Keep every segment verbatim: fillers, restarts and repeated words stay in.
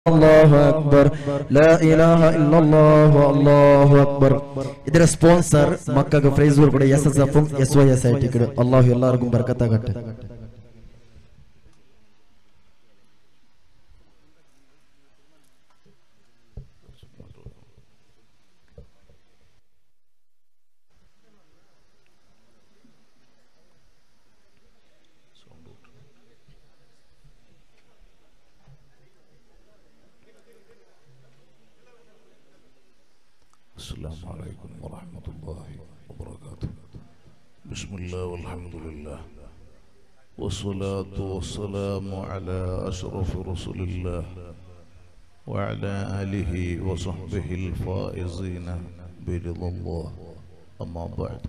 Allahu Akbar, La ilaha illallah, Allahu Akbar. ಇದರ sponsor ಮಕ್ಕಗ ಫ್ರೈಜೂರ್ ಕೂಡ S S F S Y S I ticket. ಅಲ್ಲಾಹು ಎಲ್ಲರಿಗೂ ಬರಕತ್ತಾಗಟ್ಟೆ. السلام عليكم ورحمة الله وبركاته. بسم الله والحمد لله والصلاة والسلام على أشرف رسول الله وعلى آله وصحبه الفائزين برضا الله. أما بعد،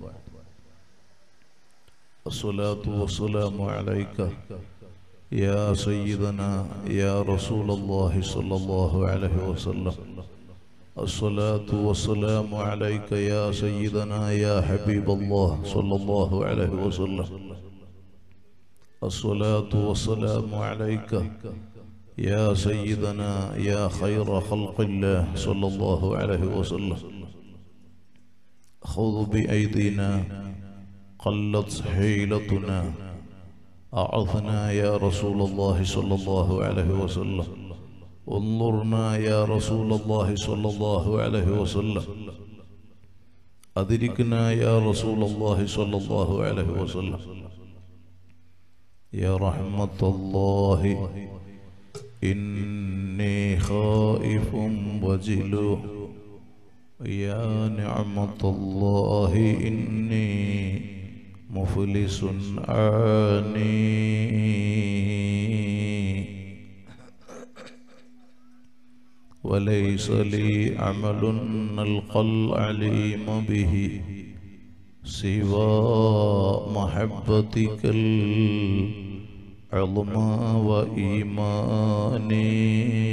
الصلاة والسلام عليك يا سيدنا يا رسول الله صلى الله عليه وسلم. الصلاة والسلام عليك يا سيدنا يا حبيب الله صلى الله عليه وسلم. الصلاة والسلام عليك يا سيدنا يا خير خلق الله صلى الله عليه وسلم. خذ بأيدينا قلت حيلتنا أعظنا يا رسول الله صلى الله عليه وسلم. انظرنا يا رسول الله صلى الله عليه وسلم. أدركنا يا رسول الله صلى الله عليه وسلم. يا رحمة الله إني خائف وجل، يا نعمة الله إني مفلس عاني. وليس لي عمل نلقى العليم به سوى محبتك العظمى وإيماني.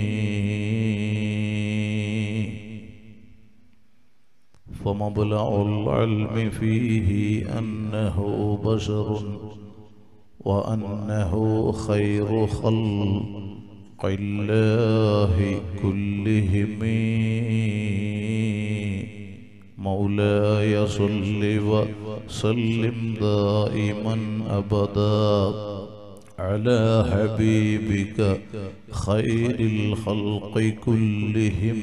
فمبلغ العلم فيه أنه بشر وأنه خير خلق الله كلهم. مولاي صل وسلم دائما أبدا على حبيبك خير الخلق كلهم.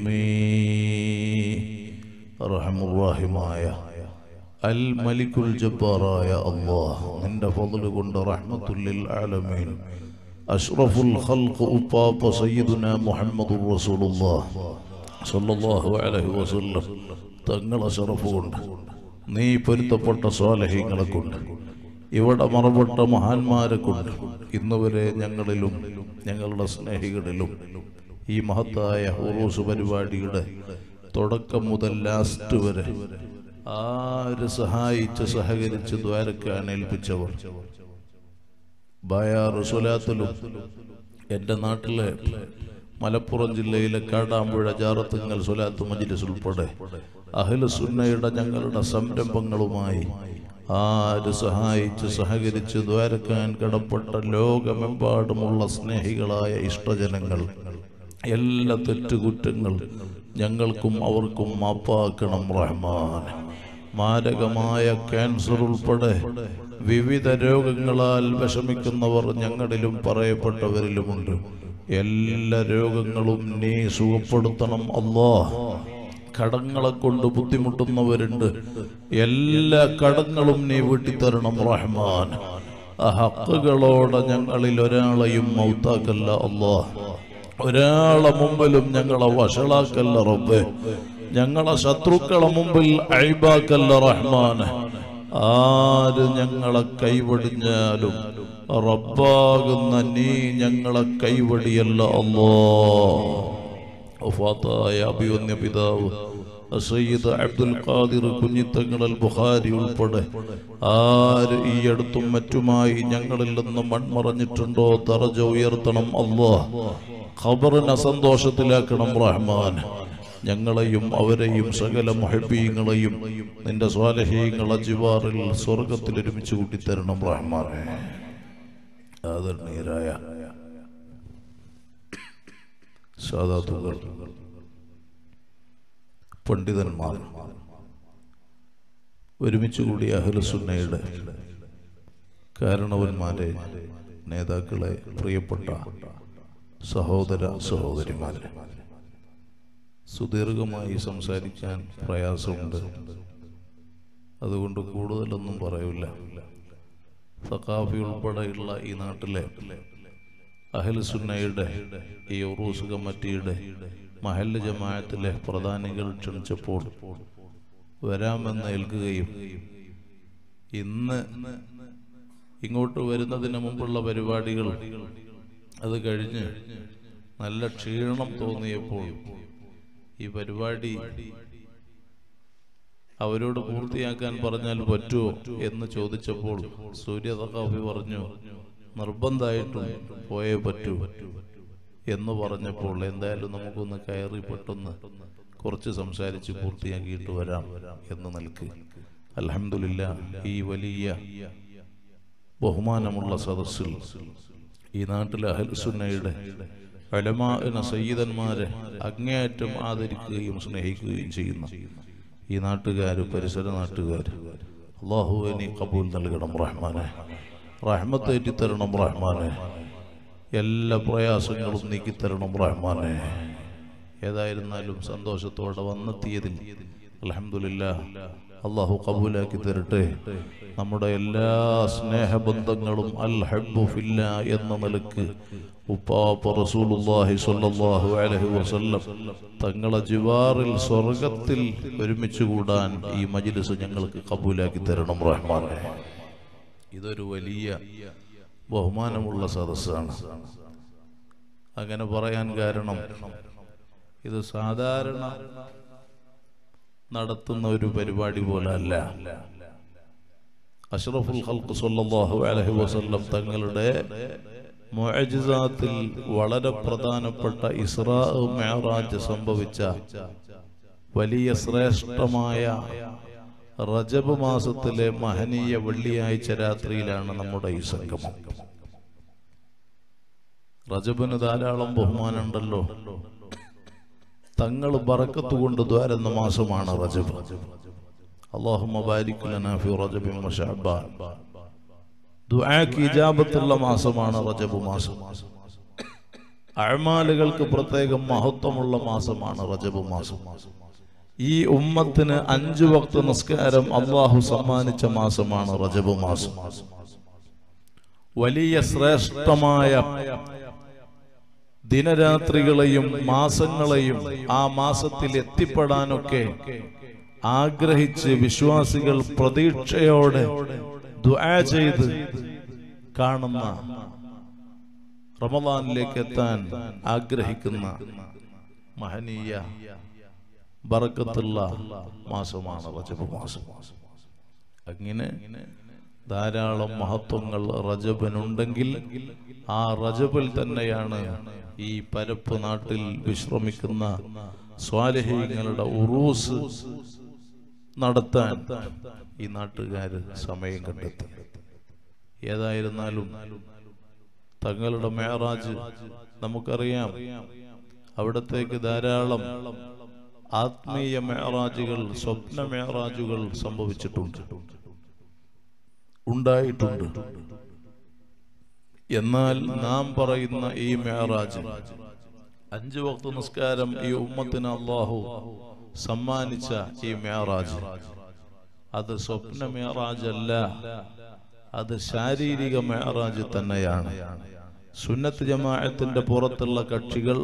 رحم الراحمايا الملك الجبار يا الله، عند فضل قند رحمة للعالمين أشرف الخلق أباب سيدنا محمد رسول الله صلى الله عليه وسلم. തങ്ങളെ ശറഫ് കൊണ്ട് നീ പൊരുത്തപ്പെട്ട സ്വാലിഹീങ്ങളെ കൊണ്ട് ഇവിടെ മറപ്പെട്ട മഹാന്മാരെ കൊണ്ട് ഇന്നുവരെ ഞങ്ങളിലും ഞങ്ങളുടെ സ്നേഹികളിലും ഈ മഹത്തായ ഉറൂസ് പരിപാടിയുടെ തുടക്കം മുതൽ ലാസ്റ്റ് വരെ ആര് സഹായിച്ച് സഹകരിച്ച് ദ്വാരക്കാൻ ഏൽപ്പിച്ചവർ ബായാറ് സ്വലാത്തിലും എൻ്റെ നാട്ടിലെ മലപ്പുറം ജില്ലയിലെ കാടാമ്പുഴ ജാറത്തുങ്ങൽ സ്വലാത്ത് മജ്ലിസ് ഉൾപ്പെടെ അഹ്ലു സുന്നയുടെ ഞങ്ങളുടെ സംരംഭങ്ങളുമായി ആര് സഹായിച്ച് സഹകരിച്ച് ദ്വാരക്കാൻ കടപ്പെട്ട ലോകമെമ്പാടുമുള്ള സ്നേഹികളായ ഇഷ്ടജനങ്ങൾ എല്ലാ തെറ്റുകുറ്റങ്ങൾ ഞങ്ങൾക്കും അവർക്കും മാപ്പാക്കണം റഹ്മാൻ. മാരകമായ ക്യാൻസർ ഉൾപ്പെടെ വിവിധ രോഗങ്ങളാൽ വിഷമിക്കുന്നവർ ഞങ്ങളിലും പറയപ്പെട്ടവരിലുമുണ്ട്. എല്ലാ രോഗങ്ങളും നീ സുഖപ്പെടുത്തണം അല്ലാഹ്. കടങ്ങളെ കൊണ്ട് ബുദ്ധിമുട്ടുന്നവരുണ്ട്, എല്ലാ കടങ്ങളും നീ വീട്ടിത്തരണം റഹ്മാൻ. ആ ഹക്കുകളോടെ ഞങ്ങളിൽ ഒരാളെയും മൗത്താക്കല്ല അല്ലാഹ്. ഒരാളെ മുമ്പിലും ഞങ്ങളെ വഷളാക്കല്ല റബ്ബേ. ഞങ്ങളെ ശത്രുക്കളെ മുമ്പിൽ അയ്ബാക്കല്ല റഹ്മാൻ. ആര് ഞങ്ങളെ കൈവടിഞ്ഞാലും റബ്ബാകുന്ന നീ ഞങ്ങളെ കൈവടിയല്ല അല്ലാഹ്. വഫാത്തായ അഭിവന്യ പിതാവ് സയ്യിദ് അബ്ദുൽ ഖാദിർ കുഞ്ഞിത്തങ്ങൾ അൽ ബുഖാരി ഉൾപ്പെടെ ആര് ഈ അടുത്തും മറ്റുമായി ഞങ്ങളിൽ നിന്ന് മൺമറഞ്ഞിട്ടുണ്ടോ ദറജ ഉയർത്തണം അല്ലാഹ്. ഖബറിനെ സന്തോഷത്തിലാക്കണം റഹ്മാൻ. ഞങ്ങളെയും അവരെയും സകല മുഹബ്ബീങ്ങളെയും നിന്റെ സ്വാലിഹീങ്ങളെ ജിവാറിൽ സ്വർഗത്തിൽ ഒരുമിച്ച് കൂട്ടിത്തരണം റഹ്മാനെ. ആദരണീയരായ സാദാത്തുകൾ, പണ്ഡിതന്മാർ, ഒരുമിച്ച് കൂടിയ അഹ്ലുസുന്നയുടെ കാരണവന്മാരെ, നേതാക്കളെ, പ്രിയപ്പെട്ട സഹോദര സഹോദരിമാരെ, സുദീർഘമായി സംസാരിക്കാൻ പ്രയാസമുണ്ട്. അതുകൊണ്ട് കൂടുതലൊന്നും പറയില്ല. സഖാഫി ഉൾപ്പെടെയുള്ള ഈ നാട്ടിലെ അഹ്ലുസുന്നയുടെ ഈ ഉറൂസ് കമ്മിറ്റിയുടെ മഹല്ല് ജമാഅത്തിലെ പ്രധാനികൾ ക്ഷണിച്ചപ്പോൾ വരാമെന്ന് ഏൽക്കുകയും ഇന്ന് ഇങ്ങോട്ട് വരുന്നതിന് മുമ്പുള്ള പരിപാടികൾ അത് കഴിഞ്ഞ് നല്ല ക്ഷീണം തോന്നിയപ്പോൾ ഈ പരിപാടി അവരോട് പൂർത്തിയാക്കാൻ പറഞ്ഞാൽ പറ്റുമോ എന്ന് ചോദിച്ചപ്പോൾ സൂര്യ സഖാഫി പറഞ്ഞു, നിർബന്ധമായിട്ടും പോയേ പറ്റൂ എന്ന് പറഞ്ഞപ്പോൾ എന്തായാലും നമുക്കൊന്ന് കയറി പെട്ടെന്ന് കുറച്ച് സംസാരിച്ച് പൂർത്തിയാക്കിയിട്ട് വരാം എന്ന് നൽകി. അൽഹംദുലില്ലാഹ്, ഈ വലിയ ബഹുമാനമുള്ള സദസ്സിൽ ഈ നാട്ടിലെ അഹ്ലുസുന്നയുടെ ഉലമാഅ സയ്യിദന്മാരെ അങ്ങേയറ്റം ആദരിക്കുകയും സ്നേഹിക്കുകയും ചെയ്യുന്ന ഈ നാട്ടുകാർ, പരിസര നാട്ടുകാർ, അല്ലാഹു നീ ഖബൂൽ നൽകണം റഹ്മാനെ, റഹ്മത്ത് ഏറ്റിത്തരണം റഹ്മാനെ, എല്ലാ പ്രയാസങ്ങളും നീക്കിത്തരണം റഹ്മാനെ. ഏതായിരുന്നാലും സന്തോഷത്തോടെ വന്നെത്തിയതിൽ അൽഹംദുലില്ലാഹ് അല്ലാഹു ഖബൂലാക്കി തരട്ടെ. നമ്മുടെ എല്ലാ സ്നേഹബന്ധങ്ങളും അൽ ഹബ്ബു ഫില്ലാ എന്ന നിലക്ക് ഉപ്പാപ്പ റസൂലുള്ളാഹി സ്വല്ലല്ലാഹു അലൈഹി വസല്ലം തങ്ങളെ ജിവാറിൽ സ്വർഗത്തിൽ ഒരുമിച്ച് കൂടാൻ ഈ മജ്ലിസ് ഞങ്ങൾക്ക് ഖബൂലാക്കി തരണം റഹ്മാനെ. ഇതൊരു വലിയ ബഹുമാനമുള്ള സദസ്സാണ്. അങ്ങനെ പറയാൻ കാരണം ഇത് സാധാരണ നടത്തുന്ന ഒരു പരിപാടി പോലെ അല്ല. അഷ്റഫുൽ ഖൽഖ് സ്വല്ലല്ലാഹു അലൈഹി വസല്ലം തങ്ങളുടെ മുഅ്ജിസാത്തിൽ വളരെ പ്രധാനപ്പെട്ട ഇസ്രാ മിഅ്റാജ് സംഭവിച്ച വലിയ ശ്രേഷ്ഠമായ റജബ് മാസത്തിലെ മഹനീയ വെള്ളിയാഴ്ച രാത്രിയിലാണ് നമ്മുടെ ഈ സംഗമം. റജബിന് ധാരാളം ബഹുമാനമുണ്ടല്ലോ. തങ്ങൾ ബറക്കത്ത് കൊണ്ട് ദ്വാരുന്ന മാസമാണ് റജബ്. അല്ലാഹുമ്മ ബാരിക് ലനാ ഫി റജബിൻ വ ശഅബാൻ. ദുആക്ക് ഇജാബത്തുള്ള മാസമാണ് റജബ് മാസം. അഅമാലുകൾക്ക് പ്രത്യേകം മഹത്വമുള്ള മാസമാണ് റജബ് മാസം. ഈ ഉമ്മത്തിന് അഞ്ചു വക്ത് നിസ്കാരം അല്ലാഹു സമ്മാനിച്ച മാസമാണ് റജബ് മാസം. വലിയ ശ്രേഷ്ഠമായ ദിനരാത്രികളെയും മാസങ്ങളെയും ആ മാസത്തിൽ എത്തിപ്പെടാനൊക്കെ ആഗ്രഹിച്ച് വിശ്വാസികൾ പ്രതീക്ഷയോടെ ദുആ ചെയ്ത് കാണുന്ന, റമളാനിലേക്ക് എത്താൻ ആഗ്രഹിക്കുന്ന മഹനീയ ബറക്കത്തുള്ള മാസമാണ് റജബ് മാസം. അങ്ങനെ ധാരാളം മഹത്വങ്ങൾ റജബിനുണ്ടെങ്കിൽ ആ റജബിൽ തന്നെയാണ് ഈ പരപ്പ് നാട്ടിൽ വിശ്രമിക്കുന്ന സ്വാലിഹീങ്ങളുടെ ഉറൂസ് നടത്താൻ ഈ നാട്ടുകാര് സമയം കണ്ടെത്തി. ഏതായിരുന്നാലും തങ്ങളുടെ മിഅ്റാജ് നമുക്കറിയാം. അവിടത്തേക്ക് ധാരാളം ആത്മീയ മിഅ്റാജുകൾ, സ്വപ്ന മിഅ്റാജുകൾ സംഭവിച്ചിട്ടുണ്ട്, ഉണ്ടായിട്ടുണ്ട്. എന്നാൽ നാം പറയുന്ന ഈ മിഅ്റാജ്, അഞ്ചു വക്ത് നിസ്കാരം ഈ ഉമ്മത്തിന് അല്ലാഹു സമ്മാനിച്ച ഈ മിഅ്റാജ്, അത് സ്വപ്ന മിഅ്റാജ് അല്ല, അത് ശാരീരിക മിഅ്റാജ് തന്നെയാണ്. സുന്നത്ത് ജമാഅത്തിന്റെ പുറത്തുള്ള കക്ഷികൾ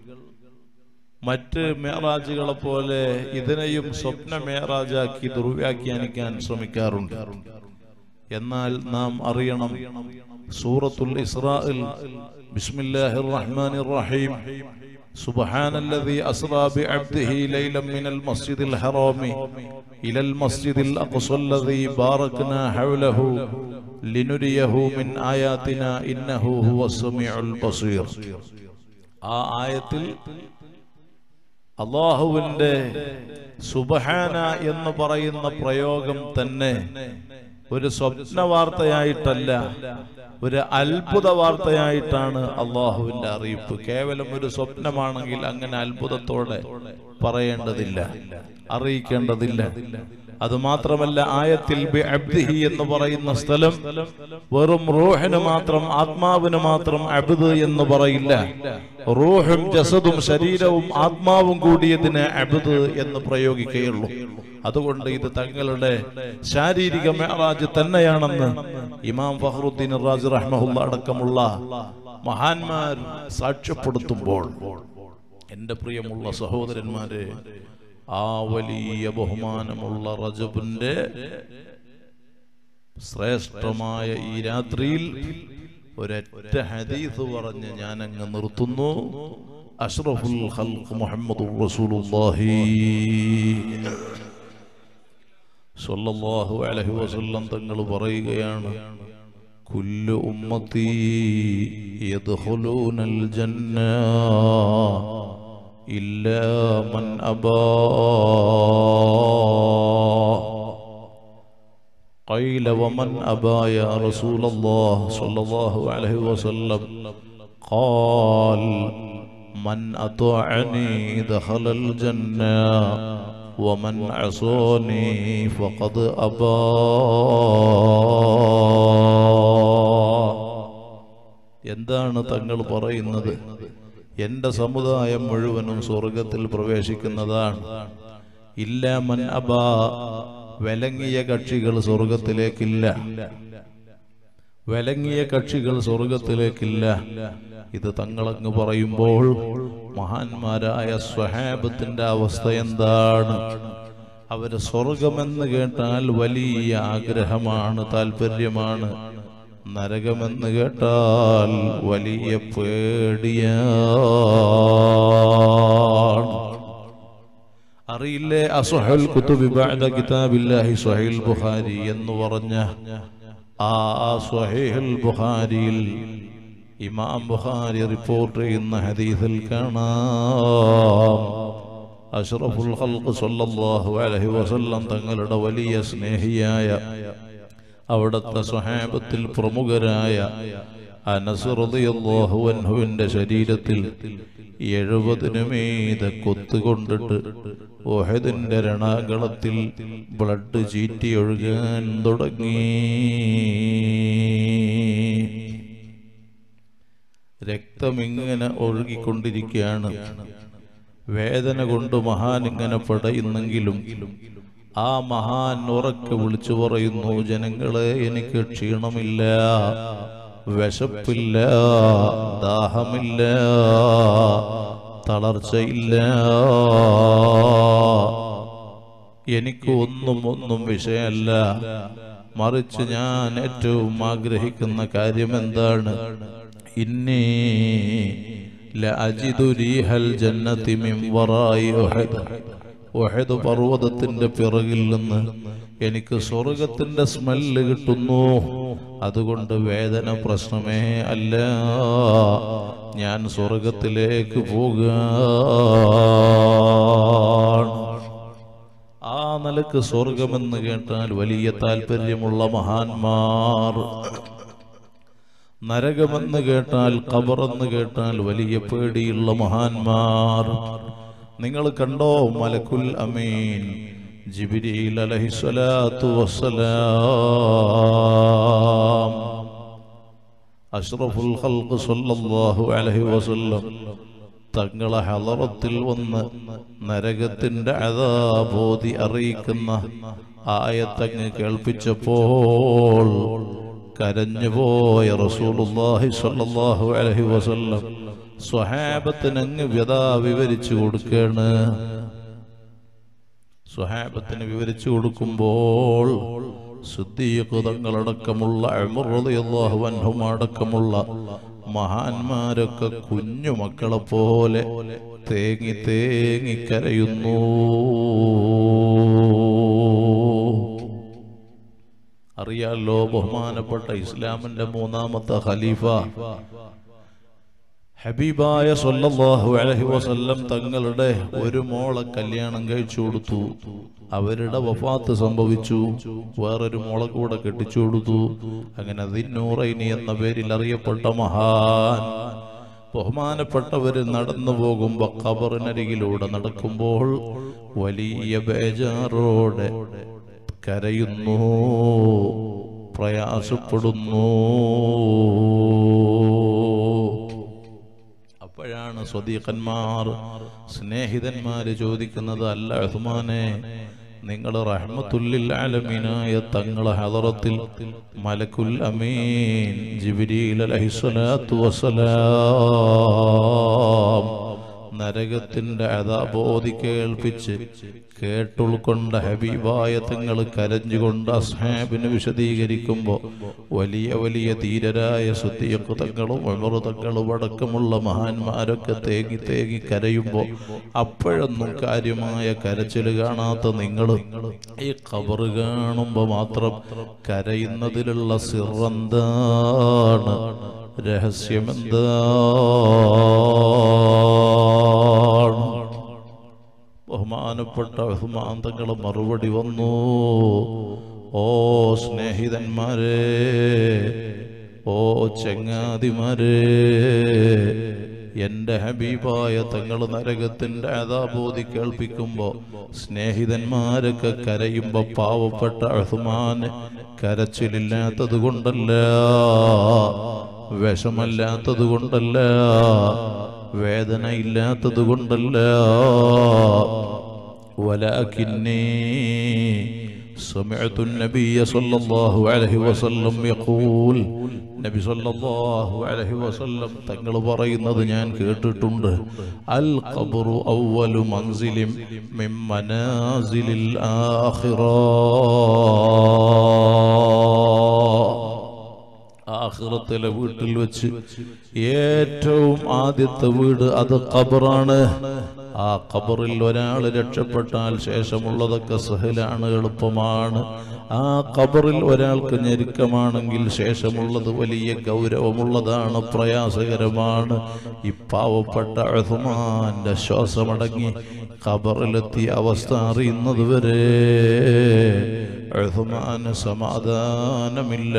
മറ്റ് മിഅ്റാജുകളെ പോലെ ഇതിനെയും സ്വപ്ന മിഅ്റാജാക്കി ദുർവ്യാഖ്യാനിക്കാൻ ശ്രമിക്കാറുണ്ട്. എന്നാൽ നാം അറിയണം, സൂറത്തുൽ ഇസ്രായിൽ ബിസ്മില്ലാഹിർ റഹ്മാനിർ റഹീം സുബ്ഹാനല്ലദീ അസ്റാ ബിഅബ്ദിഹി ലൈലൻ മിനൽ മസ്ജിദിൽ ഹറാമി ഇലൽ മസ്ജിദിൽ അഖ്സല്ലദീ ബാറക്നാ ഹൗലഹു ലിനുരിയഹു മിൻ ആയാതിനാ ഇന്നഹു ഹുവസ് സമീഉൽ ബസീർ. ആ ആയത്തിൽ അല്ലാഹുവിന്റെ സുബ്ഹാന എന്ന് പറയുന്ന പ്രയോഗം തന്നെ ഒരു സ്വപ്ന വാർത്തയായിട്ടല്ല, ഒരു അത്ഭുത വാർത്തയായിട്ടാണ് അള്ളാഹുവിന്റെ അറിയിപ്പ്. കേവലം ഒരു സ്വപ്നമാണെങ്കിൽ അങ്ങനെ അത്ഭുതത്തോടെ പറയേണ്ടതില്ല, അറിയിക്കേണ്ടതില്ല. അത് മാത്രമല്ല, ആയത്തിൽ ബിഅബ്ദിഹി എന്ന് പറയുന്ന സ്ഥലം വെറും റൂഹിന് മാത്രം, ആത്മാവിന് മാത്രം അബ്ദ് എന്ന് പറയില്ല. റൂഹും ജസദും ശരീരവും ആത്മാവും കൂടിയതിന് അബ്ദ് എന്ന് പ്രയോഗിക്കുകയുള്ളൂ. അതുകൊണ്ട് ഇത് തങ്ങളുടെ ശാരീരിക മെഅറാജ് തന്നെയാണെന്ന് ഇമാം ഫഖ്റുദ്ദീൻ റാസി റഹ്മഹുല്ലാഹ് അടക്കമുള്ള മഹാന്മാർ സാക്ഷ്യപ്പെടുത്തുമ്പോൾ, എന്റെ പ്രിയമുള്ള സഹോദരന്മാരെ, ആ വലിയ ബഹുമാനമുള്ള റജബിന്റെ ശ്രേഷ്ഠമായ ഈ രാത്രിയിൽ ഒരൊറ്റ ഹദീസ് പറഞ്ഞ് ഞാൻ അങ്ങ് നിർത്തുന്നു. അഷ്റഫുൽ ഖൽഖ് മുഹമ്മദുർ റസൂലുള്ളാഹി സ്വല്ലല്ലാഹു അലൈഹി വസല്ലം തങ്ങൾ പറയുകയാണ്, കുല്ലു ഉമ്മത്തി യദ്ഖുലൂനൽ ജന്ന ഇല്ലാ മൻ അബാ. قيل ومن أبى يا رسول الله صلى الله عليه وسلم؟ قال من أطاعني دخل الجنة ومن عصاني فقد أبى. എന്താണ് തങ്ങൾ പറയുന്നത്? എന്റെ സമുദായം മുഴുവനും സ്വർഗത്തിൽ പ്രവേശിക്കുന്നതാണ്. ഇല്ലാ മൻ അബാ, വിലങ്ങിയ കക്ഷികൾ സ്വർഗത്തിലേക്കില്ല. വിലങ്ങിയ കക്ഷികൾ സ്വർഗത്തിലേക്കില്ല. ഇത് തങ്ങളങ്ങ് പറയുമ്പോൾ മഹാന്മാരായ സ്വഹാബത്തിന്റെ അവസ്ഥ എന്താണ്? അവര് സ്വർഗമെന്ന് കേട്ടാൽ വലിയ ആഗ്രഹമാണ്, താല്പര്യമാണ്. നരകമെന്ന് കേട്ടാൽ വലിയ പേടിയാണ്. അറിയില്ലേ, അസ്ഹൽ കുതുബി ബഅദ കിതാബില്ലാഹി സ്വഹീഹുൽ ബുഖാരി എന്ന് പറഞ്ഞ ആ സ്വഹീഹുൽ ബുഖാരിയിൽ ഇമാം ബുഖാരി റിപ്പോർട്ട് ചെയ്യുന്ന ഹദീസിൽ കാണാം, അഷ്റഫുൽ ഖൽഖ് സ്വല്ലല്ലാഹു അലൈഹി വസല്ലം തങ്ങളുടെ വലിയ സ്നേഹിയായ അവിടുത്തെ സ്വഹാബത്തിൽ പ്രമുഖരായ അനസ് റളിയല്ലാഹു അൻഹുവിന്റെ ശരീരത്തിൽ എഴുപതിനു മീതെ കൊത്തുകൊണ്ടിട്ട് ഉഹദിന്റെ രണാകളത്തിൽ ബ്ലഡ് ചീറ്റി ഒഴുകാൻ തുടങ്ങി. രക്തമിങ്ങനെ ഒഴുകിക്കൊണ്ടിരിക്കുകയാണ്. വേദന കൊണ്ട് മഹാൻ ഇങ്ങനെ പടയുന്നെങ്കിലും ആ മഹാൻ ഉറക്കെ വിളിച്ചു പറയുന്നു, ജനങ്ങളെ, എനിക്ക് ക്ഷീണമില്ല, വിശപ്പില്ല, ദാഹമില്ല, തളർച്ചയില്ല, എനിക്ക് ഒന്നും ഒന്നും വിഷയമല്ല. മറിച്ച് ഞാൻ ഏറ്റവും ആഗ്രഹിക്കുന്ന കാര്യം എന്താണ്? ഇന്നി ലഅജിദു റീഹൽ ജന്നതി മിൻ വറായി ഉഹദ്. ഉഹദ് പർവ്വതത്തിന്റെ പിറകിൽ നിന്ന് എനിക്ക് സ്വർഗത്തിന്റെ സ്മെല്ല് കിട്ടുന്നു. അതുകൊണ്ട് വേദന പ്രശ്നമേ അല്ല, ഞാൻ സ്വർഗത്തിലേക്ക് പോകാൻ. ആ നിലക്ക് സ്വർഗമെന്ന് കേട്ടാൽ വലിയ താല്പര്യമുള്ള മഹാന്മാർ, നരകമെന്ന് കേട്ടാൽ, ഖബറെന്ന് കേട്ടാൽ വലിയ പേടിയുള്ള മഹാന്മാർ. നിങ്ങൾ കണ്ടോ, മലക്കുൽ അമീൻ ജിബ്രീൽ അലൈഹിസ്സലാത്തു വസ്സലാം അഷ്റഫുൽ ഖൽഖ് സ്വല്ലല്ലാഹു അലൈഹി വസല്ലം തങ്ങളെ ഹളറത്തിൽ വന്ന് നരകത്തിന്റെ അദാബോധി അറിയിക്കുന്ന ആയത്തങ്ങ് കേൾപ്പിച്ചപ്പോൾ കരഞ്ഞുപോയ റസൂലുള്ളാഹി സ്വല്ലല്ലാഹു അലൈഹി വസല്ലം സ്വഹാബത്തിന് അങ്ങ് വ്യഥ വിവരിച്ചു കൊടുക്കുകയാണ്. സ്വഹാബത്തിന് വിവരിച്ചു കൊടുക്കുമ്പോൾ സിദ്ദീഖ് തങ്ങളടക്കമുള്ള ഉമർ റളിയല്ലാഹു അൻഹു അടക്കമുള്ള മഹാന്മാരൊക്കെ കുഞ്ഞു മക്കളെ പോലെ തേങ്ങി തേങ്ങി കരയുന്നു. അറിയാലോ, ബഹുമാനപ്പെട്ട ഇസ്ലാമിന്റെ മൂന്നാമത്തെ ഖലീഫ ഹബീബായ സ്വല്ലല്ലാഹു അലൈഹി വസല്ലം തങ്ങളുടെ ഒരു മോളെ കല്യാണം കഴിച്ചു കൊടുത്തു. അവരുടെ വഫാത്ത് സംഭവിച്ചു. വേറൊരു മോളെ കൂടെ കെട്ടിച്ചു കൊടുത്തു. അങ്ങനെ ദിന്നൂറൈനി എന്ന പേരിൽ അറിയപ്പെട്ട മഹാൻ ബഹുമാനപ്പെട്ടവര് നടന്നു പോകുമ്പോ ഖബറിനരികിലൂടെ നടക്കുമ്പോൾ വലിയ ബേജാറോടെ കരയുന്നു, പ്രയാസപ്പെടുന്നു. അപ്പോഴാണ് സ്വദീഖന്മാർ, സ്നേഹിതന്മാര് ചോദിക്കുന്നത്, അല്ല ഉസ്മാനെ, നിങ്ങൾ റഹ്മത്തുല്ലിൽ ആലമീനായ തങ്ങളെ ഹദറത്തിൽ മലക്കുൽ അമീൻ ജിബ്രീൽ അലൈഹിസ്സലാത്തു വസ്സലാം നരകത്തിന്റെ അദാബോധി കേൾപ്പിച്ച് കേട്ടുൾക്കൊണ്ട ഹബീബായ തങ്ങൾ കരഞ്ഞുകൊണ്ട് അസ്ഹാബിന് വിശദീകരിക്കുമ്പോ വലിയ വലിയ ധീരരായ സിദ്ദീഖ് തങ്ങളും ഉമർ തങ്ങളും അടക്കമുള്ള മഹാന്മാരൊക്കെ തേങ്ങി തേങ്ങി കരയുമ്പോ അപ്പോഴൊന്നും കാര്യമായ കരച്ചിൽ കാണാത്ത നിങ്ങൾ ഈ ഖബറ് കാണുമ്പോ മാത്രം കരയുന്നതിലുള്ള സിറെന്താണ്, രഹസ്യമെന്താണ്? ബഹുമാനപ്പെട്ട ഉസ്മാൻ തങ്ങൾ മറുപടി വന്നു, ഓ സ്നേഹിതന്മാരെ, ഓ ചങ്ങാതിമാരെ, എന്റെ ഹബീബായ തങ്ങൾ നരകത്തിന്റെ അദാബോധി കേൾപ്പിക്കുമ്പോ സ്നേഹിതന്മാരൊക്കെ കരയുമ്പോ പാവപ്പെട്ട ഉസ്മാൻ കരച്ചിലില്ലാത്തത് കൊണ്ടല്ല, വിഷമല്ലാത്തത് കൊണ്ടല്ല, വേദന ഇല്ലാത്തത് കൊണ്ടല്ല, വലാകിന്നി സമിഅതു നബിയ സല്ലല്ലാഹു അലൈഹി വസല്ലം യഖൂൽ, നബി സല്ലല്ലാഹു അലൈഹി വസല്ലം തങ്ങൾ പറയുന്നത് ഞാൻ കേട്ടിട്ടുണ്ട്, അൽ ഖബ്റു അവ്വലു മൻസിലിൻ മിൻ മനാസിലിൽ ആഖിറ, ആഖിറത്തിലെ വീട്ടിൽ വെച്ച് ഏറ്റവും ആദ്യത്തെ വീട് അത് ഖബറാണ്. ആ ഖബറിൽ ഒരാൾ രക്ഷപ്പെട്ടാൽ ശേഷമുള്ളതൊക്കെ സഹലാണ്, എളുപ്പമാണ്. ആ ഖബറിൽ ഒരാൾക്ക് ഞെരുക്കമാണെങ്കിൽ ശേഷമുള്ളത് വലിയ ഗൗരവമുള്ളതാണ്, പ്രയാസകരമാണ്. ഈ പാവപ്പെട്ട ഉസ്മാന്റെ ശ്വാസമടങ്ങി ഖബറിലെത്തിയ അവസ്ഥ അറിയുന്നത് വരെ ഉസ്മാന് സമാധാനമില്ല.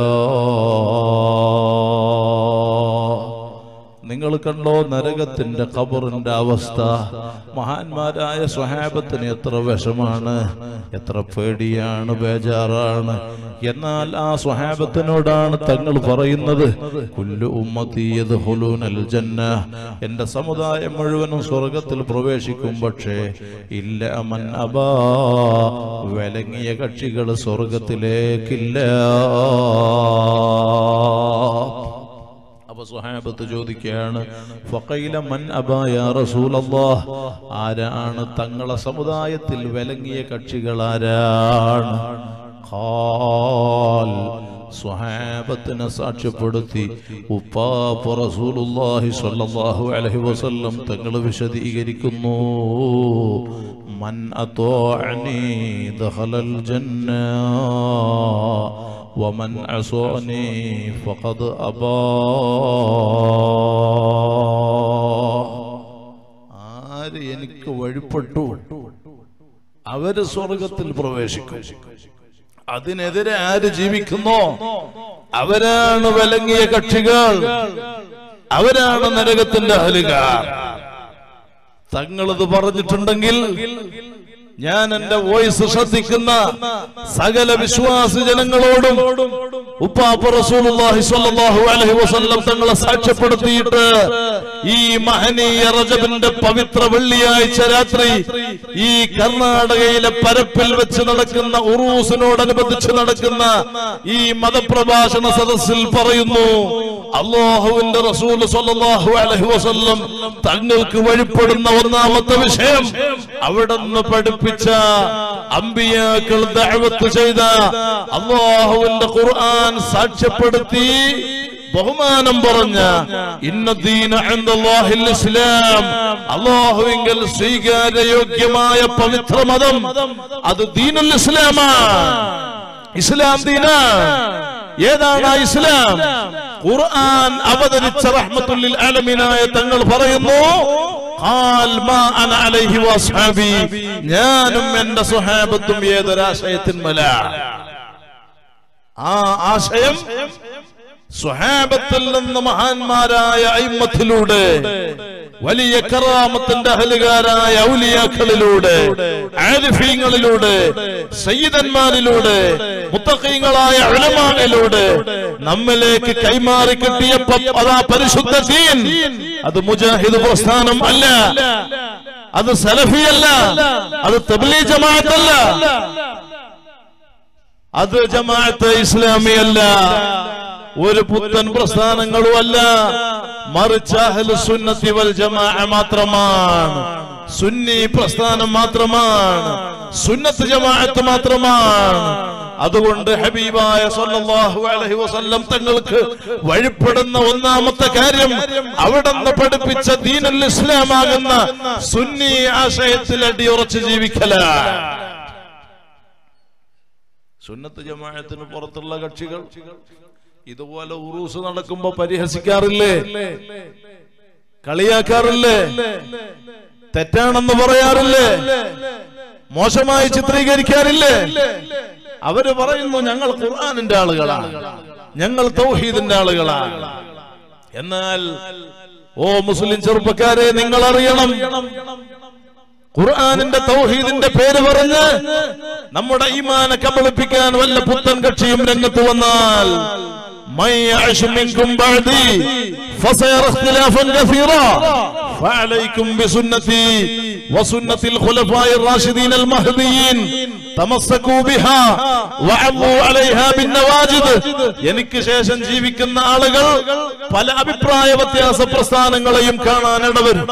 നിങ്ങൾ കണ്ടോ നരകത്തിന്റെ ഖബറിന്റെ അവസ്ഥ? മഹാന്മാരായ സ്വഹാബത്തിന് എത്ര വിഷമാണ്, എത്ര പേടിയാണ്, ബേജാറാണ്. എന്നാൽ ആ സ്വഹാബത്തിനോടാണ് തങ്ങൾ പറയുന്നത്, കുല്ലു ഉമ്മത്തി യദ്ഖുലൂനൽ ജന്ന, എന്റെ സമുദായം മുഴുവനും സ്വർഗത്തിൽ പ്രവേശിക്കും, പക്ഷേ ഇല്ല മൻ അബാ, വിലങ്ങിയ കക്ഷികൾ സ്വർഗത്തിലേക്കില്ല. അപ്പൊ സ്വഹാബത്ത് ചോദിക്കുകയാണ്, ഫഖീല മൻ അബാ യാ റസൂലല്ലാഹ്, ആരാണ് തങ്ങളെ സമുദായത്തിൽ വിലങ്ങിയ കക്ഷികൾ ആരാണ്? ഖാൽ, സ്വഹാബത്തിനെ സാക്ഷ്യപ്പെടുത്തി ഉപ്പാപ്പ റസൂലുള്ളാഹി സ്വല്ലല്ലാഹു അലൈഹി വസല്ലം തങ്ങൾ വിശദീകരിക്കുന്നു, മൻ അത്വഅനി ദഖലൽ ജന്ന വമൻ അസഅനി ഫഖദ് അബാ. ആര് എനിക്ക് വഴിപ്പെട്ടു അവര് സ്വർഗത്തിൽ പ്രവേശിക്കും, അതിനെതിരെ ആര് ജീവിക്കുന്നോ അവരാണ് വിലങ്ങിയ കക്ഷികൾ, അവരാണ് നരകത്തിന്റെ അഹലുകാർ. തങ്ങളത് പറഞ്ഞിട്ടുണ്ടെങ്കിൽ ഞാൻ എന്റെ വോയിസ് ശ്രദ്ധിക്കുന്ന സകല വിശ്വാസി ജനങ്ങളോടും ഉപ്പാപ്പ റസൂലുള്ളാഹി സ്വല്ലല്ലാഹു അലൈഹി വസല്ലം തങ്ങളെ സാക്ഷ്യപ്പെടുത്തിയിട്ട് ഈ മഹനീയ റജബിന്റെ പവിത്ര വെള്ളിയാഴ്ച രാത്രി ഈ കർണാടകയിലെ പരപ്പിൽ വെച്ച് നടക്കുന്ന ഉറൂസിനോടനുബന്ധിച്ച് നടക്കുന്ന ഈ മതപ്രഭാഷണ സദസ്സിൽ പറയുന്നു, അല്ലാഹുവിന്റെ റസൂൽ സ്വല്ലല്ലാഹു അലൈഹി വസല്ലം തങ്ങൾക്ക് വഴിപ്പെടുന്ന ഒന്നാമത്തെ വിഷയം അവിടുന്ന് പഠിപ്പിച്ച അമ്പിയാക്കൾ ദഅവത്ത് ചെയ്ത അല്ലാഹുവിന്റെ ഖുർആൻ സാക്ഷ്യപ്പെടുത്തി ബഹുമാനം പറഞ്ഞ ഇന്ന ദീന ഇൻദല്ലാഹിൽ ഇസ്ലാം, അല്ലാഹുവിങ്കൽ സ്വീകാര്യയോഗ്യമായ പവിത്ര മതം അത് ദീനുൽ ഇസ്ലാമാണ്, ഇസ്ലാം ദീനാണ്. ഏതാണ് ആ ഇസ്ലാം? ഖുർആൻ അവതരിച്ച റഹ്മത്തുൽ ലിൽ ആലമീനായ തങ്ങൾ പറയുന്നു, ഖാൽ മാ അന അലൈഹി വസ്ഹബി, ഞാനും എന്റെ സ്വഹാബത്തും ഏതൊരാശയത്തിന്മേലാണ്. ആ ആശയം സ്വഹാബത്തിൽ നിന്ന് മഹാന്മാരായ അയിമ്മത്തിലൂടെ, വലിയ കറാമത്തിന്റെ അഹലുകാരായ ഔലിയാക്കളിലൂടെ, ആരിഫീങ്ങളിലൂടെ, സയ്യിദന്മാരിലൂടെ, മുത്തഖീങ്ങളായ ഉലമാകളിലൂടെ നമ്മിലേക്ക് കൈമാറി കിട്ടിയപ്പോൾ അതാ പരിശുദ്ധ ദീൻ. അത് മുജാഹിദ് പ്രസ്ഥാനം അല്ല, അത് സലഫിയല്ല, അത് തബ്ലീഗ് ജമാഅത്തല്ല, അത് ജമാഅത്തെ ഇസ്ലാമിയല്ല, ഒരു പുത്തൻ പ്രസ്ഥാനങ്ങളും അല്ല. മറിച്ച് അഹ്ലുസ് സുന്നത്തി വൽ ജമാഅ മാത്രമാണ്, സുന്നി പ്രസ്ഥാനം മാത്രമാണ്, സുന്നത്ത് ജമാഅത്ത് മാത്രമാണ്. അതുകൊണ്ട് ഹബീബായ സല്ലല്ലാഹു അലൈഹി വസല്ലം തങ്ങൾക്ക് വഴിപ്പെടുന്ന ഒന്നാമത്തെ കാര്യം അവിടുന്ന് പഠിപ്പിച്ച ദീനുൽ ഇസ്ലാമാകുന്ന സുന്നി ആശയത്തിൽ അടിയുറച്ച് ജീവിക്കലാണ്. സുന്നത്ത് ജമാഅത്തിന് പുറത്തുള്ള കക്ഷികൾ ഇതുപോലെ ഉറൂസ് നടക്കുമ്പോ പരിഹസിക്കാറില്ലേ, കളിയാക്കാറില്ലേ, തെറ്റാണെന്ന് പറയാറില്ലേ, മോശമായി ചിത്രീകരിക്കാറില്ലേ? അവര് പറയുന്നു ഞങ്ങൾ ഖുർആനിന്റെ ആളുകളാണ്, ഞങ്ങൾ തൗഹീദിന്റെ ആളുകളാണ്. എന്നാൽ ഓ മുസ്ലിം ചെറുപ്പക്കാരെ, നിങ്ങൾ അറിയണം, ഖുർആനിന്റെ തൗഹീദിന്റെ പേര് പറഞ്ഞ് നമ്മുടെ ഈമാനെ കബളിപ്പിക്കാൻ വല്ല പുത്തൻ കക്ഷിയും രംഗത്ത് വന്നാൽ من يعش منكم بعدي فسيرى اختلافا كثيرا فعليكم بسنتي وسنة الخلفاء الراشدين المهديين تمسكوا بها وعضوا عليها بالنواجذ. എനിക്ക് ശേഷം ജീവിക്കുന്ന ആളുകൾ പല അഭിപ്രായ വ്യത്യാസ പ്രസ്ഥാനങ്ങളെയും കാണാനിടവരും.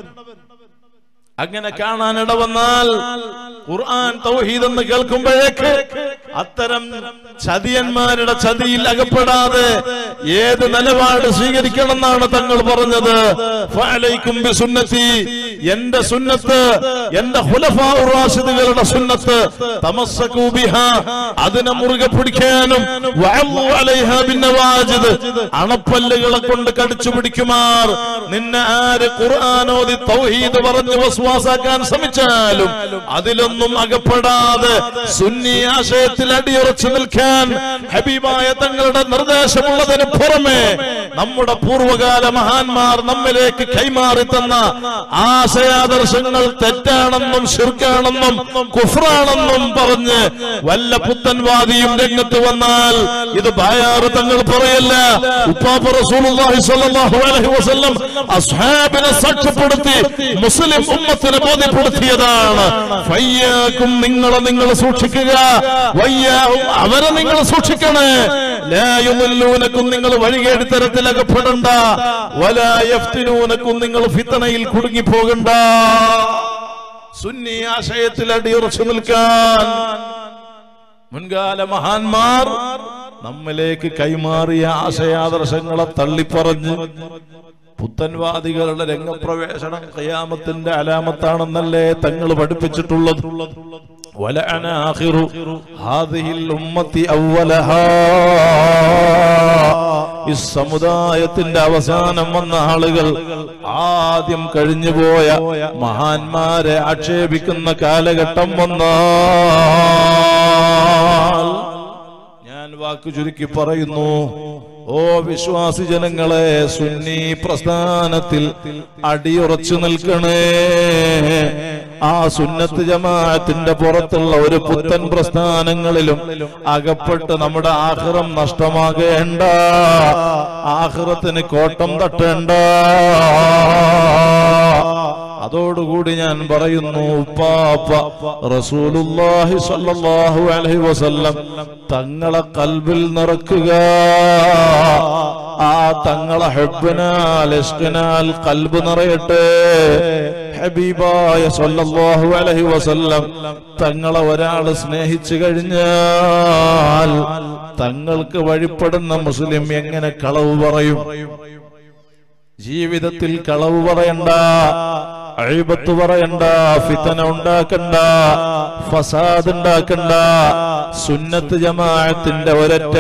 അങ്ങനെ കാണാനിടവന്നാൽ ഖുർആൻ തൗഹീദ് എന്ന് കേൾക്കുമ്പോഴേക്ക് അത്തരം ചതിയന്മാരുടെ ചതിയിൽ അകപ്പെടാതെ ഏത് നിലപാട് സ്വീകരിക്കണം എന്നാണ് തങ്ങൾ പറഞ്ഞത്. ഫഅലൈക്കും ബിസുന്നതി, എന്റെ സുന്നത്ത്, എന്റെ ഖുലഫാഉർ റാഷിദുകളുടെ സുന്നത്ത്, തമസ്സകൂ ബിഹാ, അതിനെ മുറുകെ പിടിക്കാനും, വഅല്ലു അലൈഹാ ബിന്നവാജിദ്, അണപ്പല്ലുകളെ കൊണ്ട് കടിച്ചു പിടിക്കുമാർ. നിന്നെ ആര് ഖുർആൻ ഓതി തൗഹീദ് പറഞ്ഞ് വസ്വാസാക്കാൻ ശ്രമിച്ചാലും അതിലൊന്നും അകപ്പെടാതെ സുന്നി ആശയത്തിൽ അടിയുറച്ചു നിൽക്കാൻ ഹബീബായ തങ്ങളുടെ നിർദ്ദേശമുള്ളതിന് പുറമെ നമ്മുടെ പൂർവകാല മഹാന്മാർ നമ്മിലേക്ക് കൈമാറി തന്ന ആശയാദർശങ്ങൾ തെറ്റാണെന്നും ശിർക്കാണെന്നും കുഫ്റാണെന്നും പറഞ്ഞ് വല്ല പുത്തൻവാദിയും രംഗത്ത് വന്നാൽ ഇത് ബായാറ് തങ്ങൾ പറയല്ല, ഉപ്പാപ്പ റസൂലുള്ളാഹി സ്വല്ലല്ലാഹു അലൈഹി വസല്ലം അസ്ഹാബിനെ സാക്ഷ്യപ്പെടുത്തി മുസ്ലിം ഉമ്മത്തിനെ ബോധ്യപ്പെടുത്തിയതാണ്. ഫയ്യാക്കും, നിങ്ങളെ നിങ്ങൾ സൂക്ഷിക്കുക, വയ്യാഹും, അവരെ നിങ്ങൾ സൂക്ഷിക്കണേ. ലാ യുദല്ലൂനക്കും, നിങ്ങൾ വഴികേട് തരത്തിൽ അകപ്പെടണ്ട. വലാ യഫ്തിനൂനക്കും, നിങ്ങൾ ഫിത്നയിൽ കുടുങ്ങി പോകണ്ട. സുന്നി ആശയത്തിൽ അടിയുറച്ചു നിൽക്കാൻ മുൻകാല മഹാന്മാർ നമ്മിലേക്ക് കൈമാറിയ ആശയാദർശങ്ങളെ തള്ളിപ്പറഞ്ഞ് പുത്തൻവാദികളുടെ രംഗപ്രവേശനം ഖിയാമത്തിന്റെ അലാമത്താണെന്നല്ലേ തങ്ങൾ പഠിപ്പിച്ചിട്ടുള്ളത്. വലഅന ആഖിറു ഹാദിഹിൽ ഉമ്മത്തി അവ്വലഹാ, ഈ സമുദായത്തിന്റെ അവസാനം വന്ന ആളുകൾ ആദ്യം കഴിഞ്ഞുപോയ മഹാന്മാരെ ആക്ഷേപിക്കുന്ന കാലഘട്ടം വന്നാൽ, ഞാൻ വാക്കു ചുരുക്കി പറയുന്നു, ഓ വിശ്വാസി ജനങ്ങളെ, സുന്നി പ്രസ്ഥാനത്തിൽ അടിയുറച്ചു നിൽക്കണേ. ആ സുന്നത്ത് ജമാഅത്തിന്റെ പുറത്തുള്ള ഒരു പുത്തൻ പ്രസ്ഥാനങ്ങളിലും അകപ്പെട്ട് നമ്മുടെ ആഖിറം നഷ്ടമാകേണ്ട, ആഖിറത്തിന് കോട്ടം തട്ടേണ്ട. അതോടുകൂടി ഞാൻ പറയുന്നു, ഉപ്പാപ്പ റസൂലുള്ളാഹി സ്വല്ലല്ലാഹു അലൈഹി വസല്ലം തങ്ങളെ ഖൽബിൽ നിറക്കുക. ആ തങ്ങളെ ഹബ്ബിനാൽ ഇഷ്കിനാൽ ഖൽബ് നിറയട്ടെ. ഹബീബായ സ്വല്ലല്ലാഹു അലൈഹി വസല്ലം തങ്ങളെ ഒരാൾ സ്നേഹിച്ചു കഴിഞ്ഞാൽ തങ്ങൾക്ക് വഴിപ്പെടുന്ന മുസ്ലിം എങ്ങനെ കളവ് പറയും? ജീവിതത്തിൽ കളവ് പറയണ്ട, അഴിബത്ത് പറയണ്ട, ഫിതന ഉണ്ടാക്കണ്ട, ഫസാദ് ഉണ്ടാക്കണ്ട. സുന്നത്ത് ജമാഅത്തിന്റെ ഒരൊറ്റ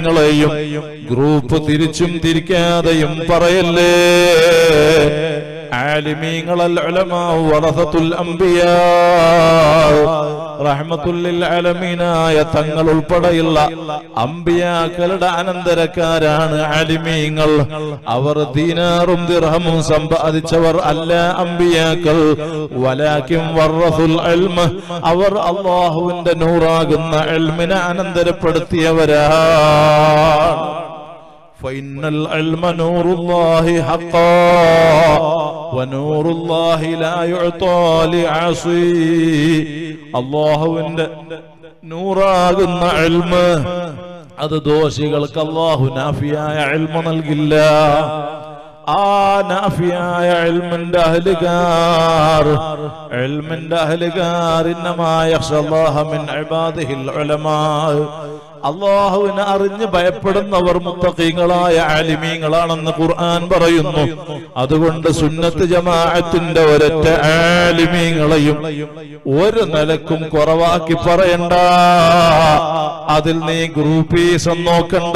ആലിമീങ്ങളെയും ഗ്രൂപ്പ് തിരിച്ചും തിരിക്കാതെയും പറയല്ലേ. ആലിമീങ്ങൾ ഉലമാ വറസത്തുൽ അംബിയാ റഹ്മത്തുൽ ലിൽ ആലമീനായ തങ്ങൾ ഉൾപ്പെടെയുള്ള അംബിയാക്കളുടെ അനന്തരക്കാരാണ് ആലിമീങ്ങൾ. അവർ ദീനാറും ദിർഹമും സമ്പാദിച്ചവർ അല്ല അംബിയാക്കൾ. വലാകിൻ വറസുൽ ഇൽമ, അവർ അല്ലാഹുവിന്റെ നൂറാകുന്ന ഇൽമിനെ അനന്തരപ്പെടുത്തിയവരാണ്. ഫഇന്നൽ ഇൽമ നൂറുല്ലാഹി ഹഖാ വനൂറുല്ലാഹി ലാ യുഅതാ ലിആസി. അല്ലാഹുവിന്റെ നൂറാകുന്ന ഇൽമ് അത് ദോഷികൾക്ക് അല്ലാഹു നാഫിയായ ഇൽമ നൽകില്ല. ആ നാഫിയായ ഇൽമിന്റെ അഹ്ലുകാർ ഇൽമിന്റെ അഹ്ലുകാർ ഇന്നമാ യഖ്ശല്ലാഹ മിൻ ഇബാദിഹിൽ ഉലമാ. അല്ലാഹുവിനെ അറിഞ്ഞ് ഭയപ്പെടുന്നവർ മുത്തഖീങ്ങളായ ആലിമീങ്ങളാണെന്ന് ഖുർആൻ പറയുന്നു. അതുകൊണ്ട് സുന്നത്ത് ജമാഅത്തിന്റെ ഒരൊറ്റ ആലിമീങ്ങളെയും ഒരു നിലക്കും കുറവാക്കി പറയണ്ട. അതിൽ നീ ഗ്രൂപ്പീസം നോക്കണ്ട.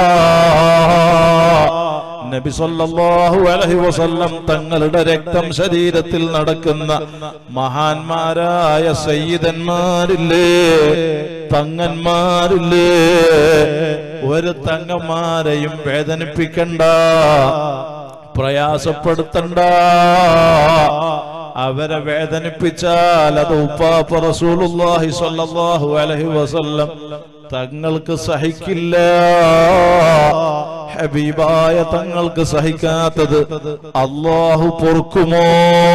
നബി സല്ലല്ലാഹു അലൈഹി വസല്ലം തങ്ങളുടെ രക്തം ശരീരത്തിൽ നടക്കുന്ന മഹാന്മാരായ സയ്യിദന്മാരില്ലേ, തങ്ങന്മാരില്ലേ, ഒരു തങ്ങന്മാരെയും വേദനിപ്പിക്കണ്ട, പ്രയാസപ്പെടുത്തണ്ട. അവരെ വേദനിപ്പിച്ചാൽ അത് ഉപ്പാപ്പ റസൂലുള്ളാഹി സ്വല്ലല്ലാഹു അലൈഹി വസല്ലം തങ്ങൾക്ക് സഹിക്കില്ല. ഹബീബായ തങ്ങൾക്ക് സഹിക്കാത്തത് അല്ലാഹു പൊറുക്കുമോ?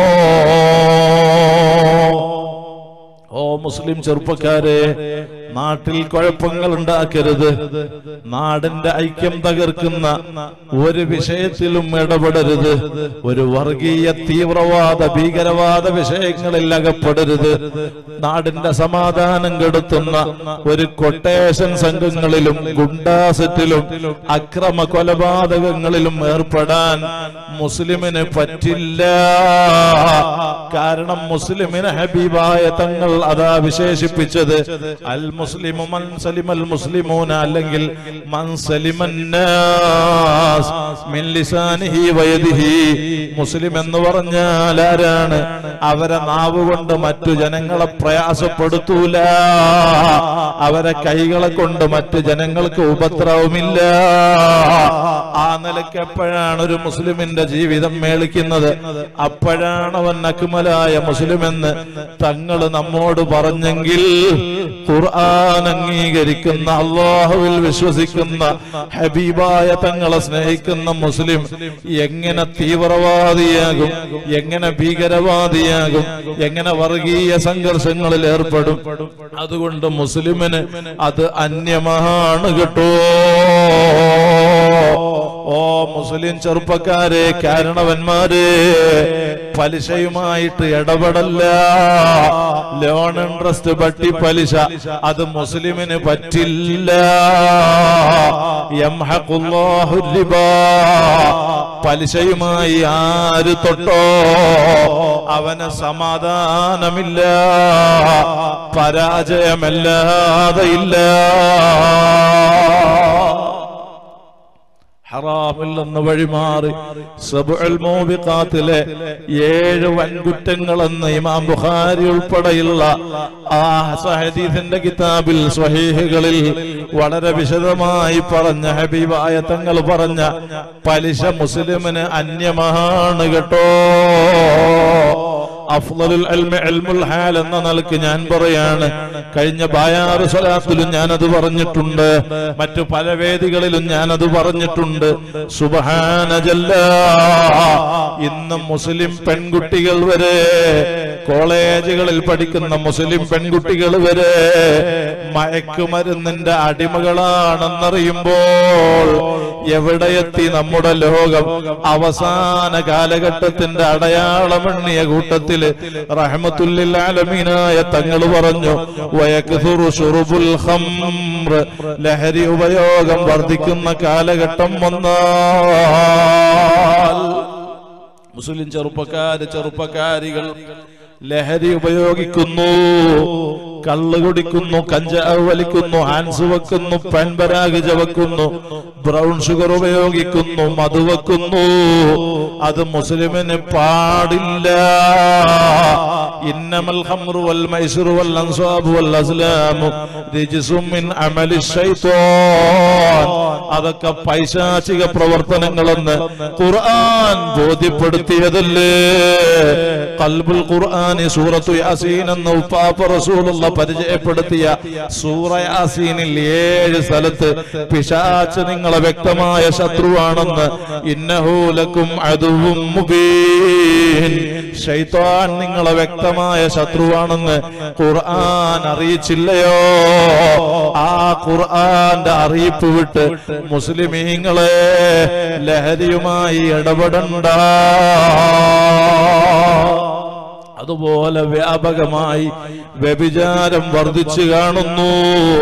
ഓ മുസ്ലിം ചെറുപ്പക്കാരെ, നാട്ടിൽ കുഴപ്പങ്ങൾ ഉണ്ടാക്കരുത്. നാടിന്റെ ഐക്യം തകർക്കുന്ന ഒരു വിഷയത്തിലും ഇടപെടരുത്. ഒരു വർഗീയ തീവ്രവാദ ഭീകരവാദ വിഷയങ്ങളിൽ അകപ്പെടരുത്. നാടിന്റെ സമാധാനം കെടുത്തുന്ന ഒരു കൊട്ടേഷൻ സംഘങ്ങളിലും ഗുണ്ടാസെറ്റിലും അക്രമ കൊലപാതകങ്ങളിലും ഏർപ്പെടാൻ മുസ്ലിമിന് പറ്റില്ല. കാരണം മുസ്ലിമിന് ഹബീബായ തങ്ങൾ അതാ വിശേഷിപ്പിച്ചത് അൽ മുസ്ലിമു മൻ സലിമൽ മുസ്ലിമൂന, അല്ലെങ്കിൽ മൻ സലിമൻ നാസ് മിൻ ലിസാനിഹി വയദിഹി. മുസ്ലിം എന്ന് പറഞ്ഞാൽ ആരാണ്? അവരെ നാവ് കൊണ്ട് മറ്റു ജനങ്ങളെ പ്രയാസപ്പെടുത്തൂല, അവരെ കൈകളെ കൊണ്ട് മറ്റു ജനങ്ങൾക്ക് ഉപദ്രവമില്ല. ആ നിലയ്ക്ക് എപ്പോഴാണ് ഒരു മുസ്ലിമിന്റെ ജീവിതം മേളിക്കുന്നത്? അപ്പോഴാണ് അവൻ അക്മലായ മുസ്ലിം എന്ന് തങ്ങൾ നമ്മോട് പറഞ്ഞെങ്കിൽ ഖുർആൻ അംഗീകരിക്കുന്ന, അല്ലാഹുവിൽ വിശ്വസിക്കുന്ന, ഹബീബായ തങ്ങളെ സ്നേഹിക്കുന്ന മുസ്ലിം എങ്ങനെ തീവ്രവാദിയാകും, എങ്ങനെ ഭീകരവാദിയാകും, എങ്ങനെ വർഗീയ സംഘർഷങ്ങളിൽ ഏർപ്പെടും? അതുകൊണ്ട് മുസ്ലിമിന് അത് അന്യമാണ് കേട്ടോ. ഓ മുസ്ലിം ചെറുപ്പക്കാരെ, കാരണവന്മാരെ, പലിശയുമായിട്ട് ഇടപെടല്ല. ലോൺ ഇൻട്രസ്റ്റ് വട്ടി പലിശ അത് മുസ്ലിമിന് പറ്റില്ല. യംഹഖുല്ലാഹു റിബാ, പലിശയുമായി ആര് തൊട്ടോ അവന് സമാധാനമില്ല, പരാജയമല്ലാതെ ഇല്ല. ഹറാമില്ലെന്ന് വഴിമാറി സബ്ഉൽ മൂബിഖാത്തിലെ ഏഴ് വൻകുറ്റങ്ങളെന്ന് ഇമാം ബുഖാരി ഉൾപ്പെടെയുള്ള ആ ഹദീസിന്റെ കിതാബിൽ സ്വഹീഹുകളിൽ വളരെ വിശദമായി പറഞ്ഞ ഹബീബായ തങ്ങൾ പറഞ്ഞ പലിശ മുസ്ലിമിന് അന്യമാണ് കേട്ടോ. അഫ്ളലുൽ ഇൽമി ഇൽമുൽ ഹാൽ എന്ന നിലയ്ക്ക് ഞാൻ പറയാണ്, കഴിഞ്ഞ ബായാറ് സ്വലാത്തിലും ഞാനത് പറഞ്ഞിട്ടുണ്ട്, മറ്റു പല വേദികളിലും ഞാനത് പറഞ്ഞിട്ടുണ്ട്. സുബ്ഹാന ജല്ല, ഇന്ന് മുസ്ലിം പെൺകുട്ടികൾ വരെ, കോളേജുകളിൽ പഠിക്കുന്ന മുസ്ലിം പെൺകുട്ടികൾ വരെ മയക്കുമരുന്നിന്റെ അടിമകളാണെന്നറിയുമ്പോൾ എവിടെയെത്തി നമ്മുടെ ലോകം? അവസാന കാലഘട്ടത്തിന്റെ അടയാളമെണ്ണിയ കൂട്ടത്തിൽ റഹ്മത്തുൽ ലിൽ ആലമീനായ തങ്ങൾ പറഞ്ഞു, വയക്സുറു ശുറുബുൽ ഖംർ, ലഹരി ഉപയോഗം വർദ്ധിക്കുന്ന കാലഘട്ടം വന്നാൽ മുസ്ലിം ചെറുപ്പക്കാര് ചെറുപ്പക്കാരികൾ ലഹരി ഉപയോഗിക്കുന്നു. കള്ള് കുടിക്കുന്നു, കഞ്ചാവ് വലിക്കുന്നു, ഹാൻസ് വെക്കുന്നു, പെൻപരാഗ് ചവക്കുന്നു, ബ്രൗൺ ഷുഗർ ഉപയോഗിക്കുന്നു, മധു വെക്കുന്നു. അത് മുസ്ലിമിന് പാടില്ല. ഇന്നമൽ ഖംറു വൽ മൈസിറു വൽ അൻസാബു വൽ അസ്ലാമു റിജ്സും മിൻ അമലി ശൈത്വാൻ. അതൊക്കെ പൈശാചിക പ്രവർത്തനങ്ങളെന്ന് ഖുർആൻ ബോധ്യപ്പെടുത്തിയതല്ലേ. ഖൽബുൽ ഖുർആനി സൂറത്തു യാസീൻ എന്ന ഉപ്പാപ്പ റസൂലുള്ളാഹി പരിചയപ്പെടുത്തിയ സൂറ യാസീനിൽ ഏഴ് സ്ഥലത്ത് പിശാച് നിങ്ങളെ വ്യക്തമായ ശത്രുവാണെന്ന്, ഇന്നഹു ലക്കും അദുവ്വും മുബീൻ, ശൈത്താൻ നിങ്ങളെ വ്യക്തമായ ശത്രുവാണെന്ന് ഖുർആൻ അറിയിച്ചില്ലയോ? ആ ഖുർആന്റെ അറിയിപ്പ് വിട്ട് മുസ്ലിമീങ്ങളെ ലഹരിയുമായി ഇടപെടണ്ട. അതുപോലെ വ്യാപകമായി വ്യഭിചാരം വർദ്ധിച്ചു കാണുന്നു.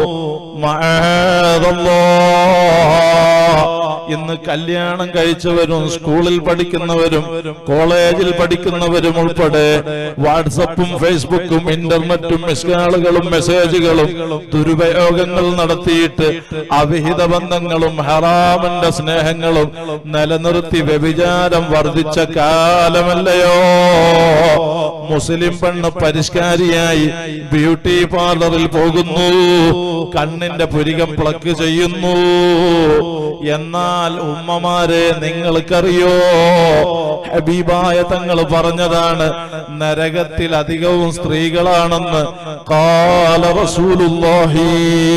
ഇന്ന് കല്യാണം കഴിച്ചവരും സ്കൂളിൽ പഠിക്കുന്നവരും കോളേജിൽ പഠിക്കുന്നവരും ഉൾപ്പെടെ വാട്സപ്പും ഫേസ്ബുക്കും ഇന്റർനെറ്റും മിസ്കാളുകളും മെസ്സേജുകളും ദുരുപയോഗങ്ങൾ നടത്തിയിട്ട് അവിഹിത ബന്ധങ്ങളും ഹറാമിന്റെ സ്നേഹങ്ങളും നിലനിർത്തി വ്യഭിചാരം വർദ്ധിച്ച കാലമല്ലയോ? മുസ്ലിം പെണ്ണ് പരിഷ്കാരിയായി ബ്യൂട്ടി പാർലറിൽ പോകുന്നു, കണ്ണിന്റെ പുരികം പ്ലക്ക് ചെയ്യുന്നു. എന്നാൽ ഉമ്മമാരെ, നിങ്ങൾക്കറിയോ, ഹബീബായ തങ്ങൾ പറഞ്ഞതാണ് നരകത്തിൽ അധികവും സ്ത്രീകളാണെന്ന്. ഖാല റസൂലുള്ളാഹി.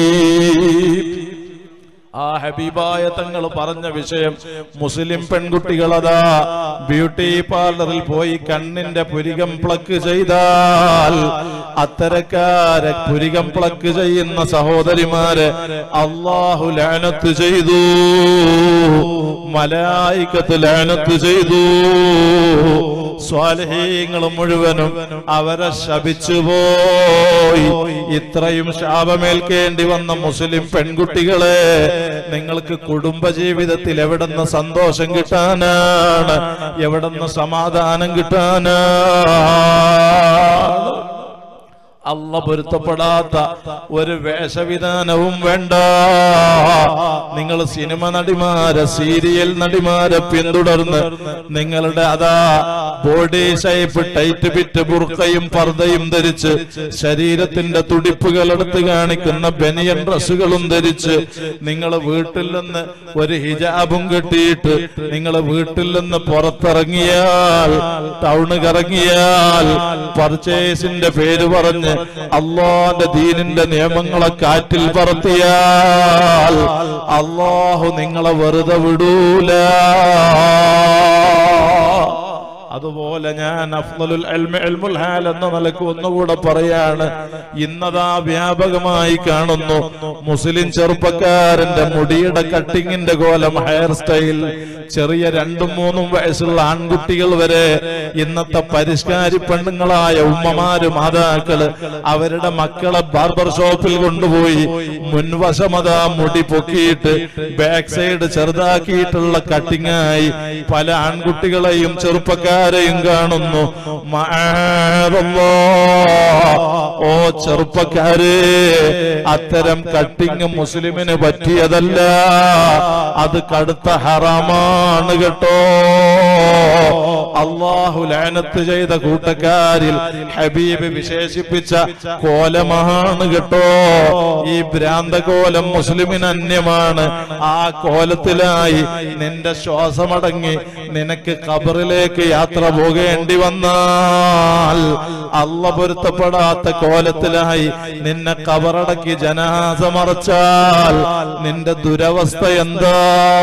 ആ ഹബീബായ തങ്ങൾ പറഞ്ഞ വിഷയം മുസ്ലിം പെൺകുട്ടികളതാ ബ്യൂട്ടി പാർലറിൽ പോയി കണ്ണിന്റെ പുരികം പ്ലക്ക് ചെയ്താൽ അത്തരക്കാരെ പുരികം പ്ലക്ക് ചെയ്യുന്ന സഹോദരിമാരെ അല്ലാഹു ലഅനത്ത് ചെയ്തു, മലായികത്ത് ലഅനത്ത് ചെയ്തു. സ്വാലിഹീങ്ങൾ മുഴുവനും അവരെ ശപിച്ചുപോയി. ഇത്രയും ശാപമേൽക്കേണ്ടി വന്ന മുസ്ലിം പെൺകുട്ടികളെ, നിങ്ങൾക്ക് കുടുംബജീവിതത്തിൽ എവിടുന്ന് സന്തോഷം കിട്ടാനാണ്? എവിടുന്ന് സമാധാനം കിട്ടാനാണ്? അല്ല പൊരുത്തപ്പെടാത്ത ഒരു വേഷവിധാനവും വേണ്ട. നിങ്ങൾ സിനിമ നടിമാരെ, സീരിയൽ നടിമാരെ പിന്തുടർന്ന് നിങ്ങളുടെ അതാ ബോഡി ഷേപ്പ് ടൈറ്റ് ഫിറ്റ് ബുർക്കയും പർദ്ദയും ധരിച്ച് ശരീരത്തിന്റെ തുടിപ്പുകൾ എടുത്ത് കാണിക്കുന്ന ബനിയൻ ഡ്രസ്സുകളും ധരിച്ച് നിങ്ങൾ വീട്ടിൽ നിന്ന് ഒരു ഹിജാബും കെട്ടിയിട്ട് നിങ്ങൾ വീട്ടിൽ നിന്ന് പുറത്തിറങ്ങിയാൽ, ടൗണ് കറങ്ങിയാൽ, പർച്ചേസിന്റെ പേര് പറഞ്ഞ് അല്ലാഹുവിന്റെ ദീനിന്റെ നിയമങ്ങളെ കാറ്റിൽ പറത്തിയാൽ അല്ലാഹു നിങ്ങളെ വെറുതെ വിടൂല. അതുപോലെ ഞാൻ അഫ്ളലുൽ ഇൽമി ഇൽമുൽ ഹാൽ എന്ന നിലക്ക് ഒന്നുകൂടെ പറയാണ്, ഇന്നതാ വ്യാപകമായി കാണുന്നു മുസ്ലിം ചെറുപ്പക്കാരന്റെ മുടിയുടെ കട്ടിങ്ങിന്റെ കോലം, ഹെയർ സ്റ്റൈൽ. ചെറിയ രണ്ടും മൂന്നും വയസ്സുള്ള ആൺകുട്ടികൾ വരെ ഇന്നത്തെ പരിഷ്കാരി പെണ്ണുങ്ങളായ ഉമ്മമാര്, മാതാക്കള് അവരുടെ മക്കളെ ബാർബർ ഷോപ്പിൽ കൊണ്ടുപോയി മുൻവശമതാ മുടി പൊക്കിയിട്ട് ബാക്ക് സൈഡ് ചെറുതാക്കിയിട്ടുള്ള കട്ടിങ്ങായി പല ആൺകുട്ടികളെയും ചെറുപ്പക്കാരെയും കാണുന്നു. ഓ ചെറുപ്പക്കാരെ, അത്തരം കട്ടിങ് മുസ്ലിമിന് പറ്റിയതല്ല, അത് കടുത്ത ഹറാമാണ് കേട്ടോ. അല്ലാഹു ലഅനത്ത് ചെയ്ത കൂട്ടക്കാരിൽ ഹബീബ് വിശേഷിപ്പിച്ച കോലമാണ് കേട്ടോ. ഈ ഭ്രാന്തകോലം മുസ്ലിമിന് അന്യമാണ്. ആ കോലത്തിലായി നിന്റെ ശ്വാസമടങ്ങി നിനക്ക് ഖബറിലേക്ക് യാത്ര പോകേണ്ടി വന്നാൽ, അല്ല പൊരുത്തപ്പെടാത്ത കോലത്തിലായി നിന്നെ ഖബറടക്കി ജനാസ മറച്ചാൽ നിന്റെ ദുരവസ്ഥ എന്താ?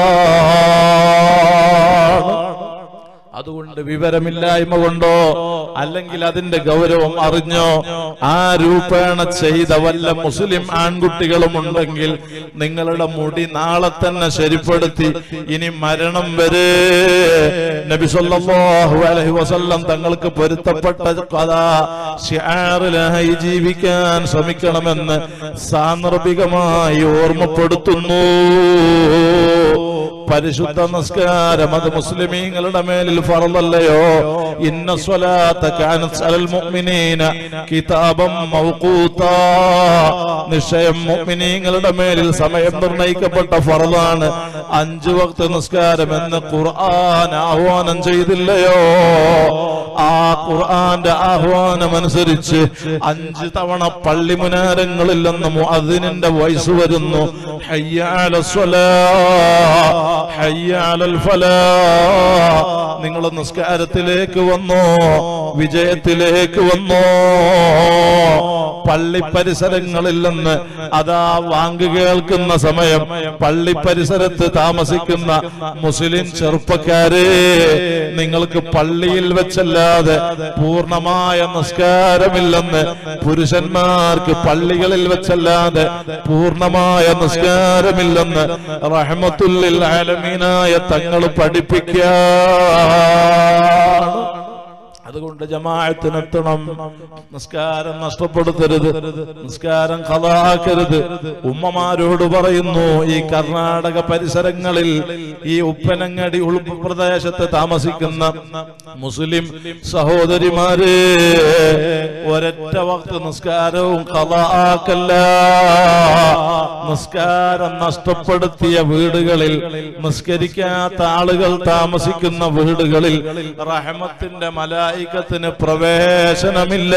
അതുകൊണ്ട് വിവരമില്ലായ്മ കൊണ്ടോ അല്ലെങ്കിൽ അതിന്റെ ഗൗരവം അറിഞ്ഞോ ആ രൂപേണ ചെയ്ത വല്ല മുസ്ലിം ആൺകുട്ടികളും ഉണ്ടെങ്കിൽ നിങ്ങളുടെ മുടി നാളെ തന്നെ ശരിപ്പെടുത്തി ഇനി മരണം വരെ നബി സല്ലല്ലാഹു അലൈഹി വസല്ലം തങ്ങൾക്ക് പൊരുത്തപ്പെട്ട കഥ ശിആറിലായി ജീവിക്കാൻ ശ്രമിക്കണമെന്ന് സാന്ദർഭികമായി ഓർമ്മപ്പെടുത്തുന്നു. പരിശുദ്ധ നിസ്കാരം അത് മുസ്ലിമീങ്ങളുടെ മേലിൽ ഫർളല്ലയോ? ഇന്ന സ്വലാത്ത കാനത് അലൽ മുഅ്മിനീന കിതാബം മൗഖൂതാ, നിശ്ചയം മുഅ്മിനീങ്ങളുടെ മേലിൽ സമയം നിർണയിക്കപ്പെട്ട ഫർളാണ് അഞ്ചു വക്ത് നിസ്കാരം എന്ന് ഖുർആൻ ആഹ്വാനം ചെയ്തില്ലയോ? ആ ഖുർആന്റെ ആഹ്വാനം അനുസരിച്ച് അഞ്ച് തവണ പള്ളി മുനാരങ്ങളിൽ നിന്ന് മുഅദ്ദിനിന്റെ വോയിസ് വരുന്നു, ഹയ്യ അലസ് സ്വലാഹ്, ഹയ്യ അലൽ ഫലാഹ്. നിങ്ങൾ നിസ്കാരത്തിലേക്ക് വന്നോ, വിജയത്തിലേക്ക് വന്നോ. പള്ളി പരിസരങ്ങളിൽ നിന്ന് അതാ വാങ്ക് കേൾക്കുന്ന സമയം പള്ളി പരിസരത്ത് താമസിക്കുന്ന മുസ്ലിം ചെറുപ്പക്കാരെ, നിങ്ങൾക്ക് പള്ളിയിൽ വെച്ചല്ലാതെ പൂർണ്ണമായ നിസ്കാരമില്ലെന്ന്, പുരുഷന്മാർക്ക് പള്ളികളിൽ വെച്ചല്ലാതെ പൂർണ്ണമായ നിസ്കാരമില്ലെന്ന് റഹ്മത്തുൽ ആലമീനായ തങ്ങൾ പഠിപ്പിക്കുക. അതുകൊണ്ട് ജമാഅത്തിനെത്തണം, നിസ്കാരം നഷ്ടപ്പെടുത്തരുത്, നിസ്കാരം ഖളാക്കരുത്. ഉമ്മമാരോട് പറയുന്നു, ഈ കർണാടക പരിസരങ്ങളിൽ ഈ ഉപ്പനങ്ങടി ഉൾപ്രദേശത്ത് താമസിക്കുന്ന മുസ്ലിം സഹോദരിമാരെ, ഒരൊറ്റ വക്ത് നിസ്കാരവും ഖളാക്കല്ല. നിസ്കാരം നഷ്ടപ്പെടുത്തിയ വീടുകളിൽ, നിസ്കരിക്കാത്ത ആളുകൾ താമസിക്കുന്ന വീടുകളിൽ റഹ്മത്തിന്റെ മലായികത്തിന് പ്രവേശനമില്ല.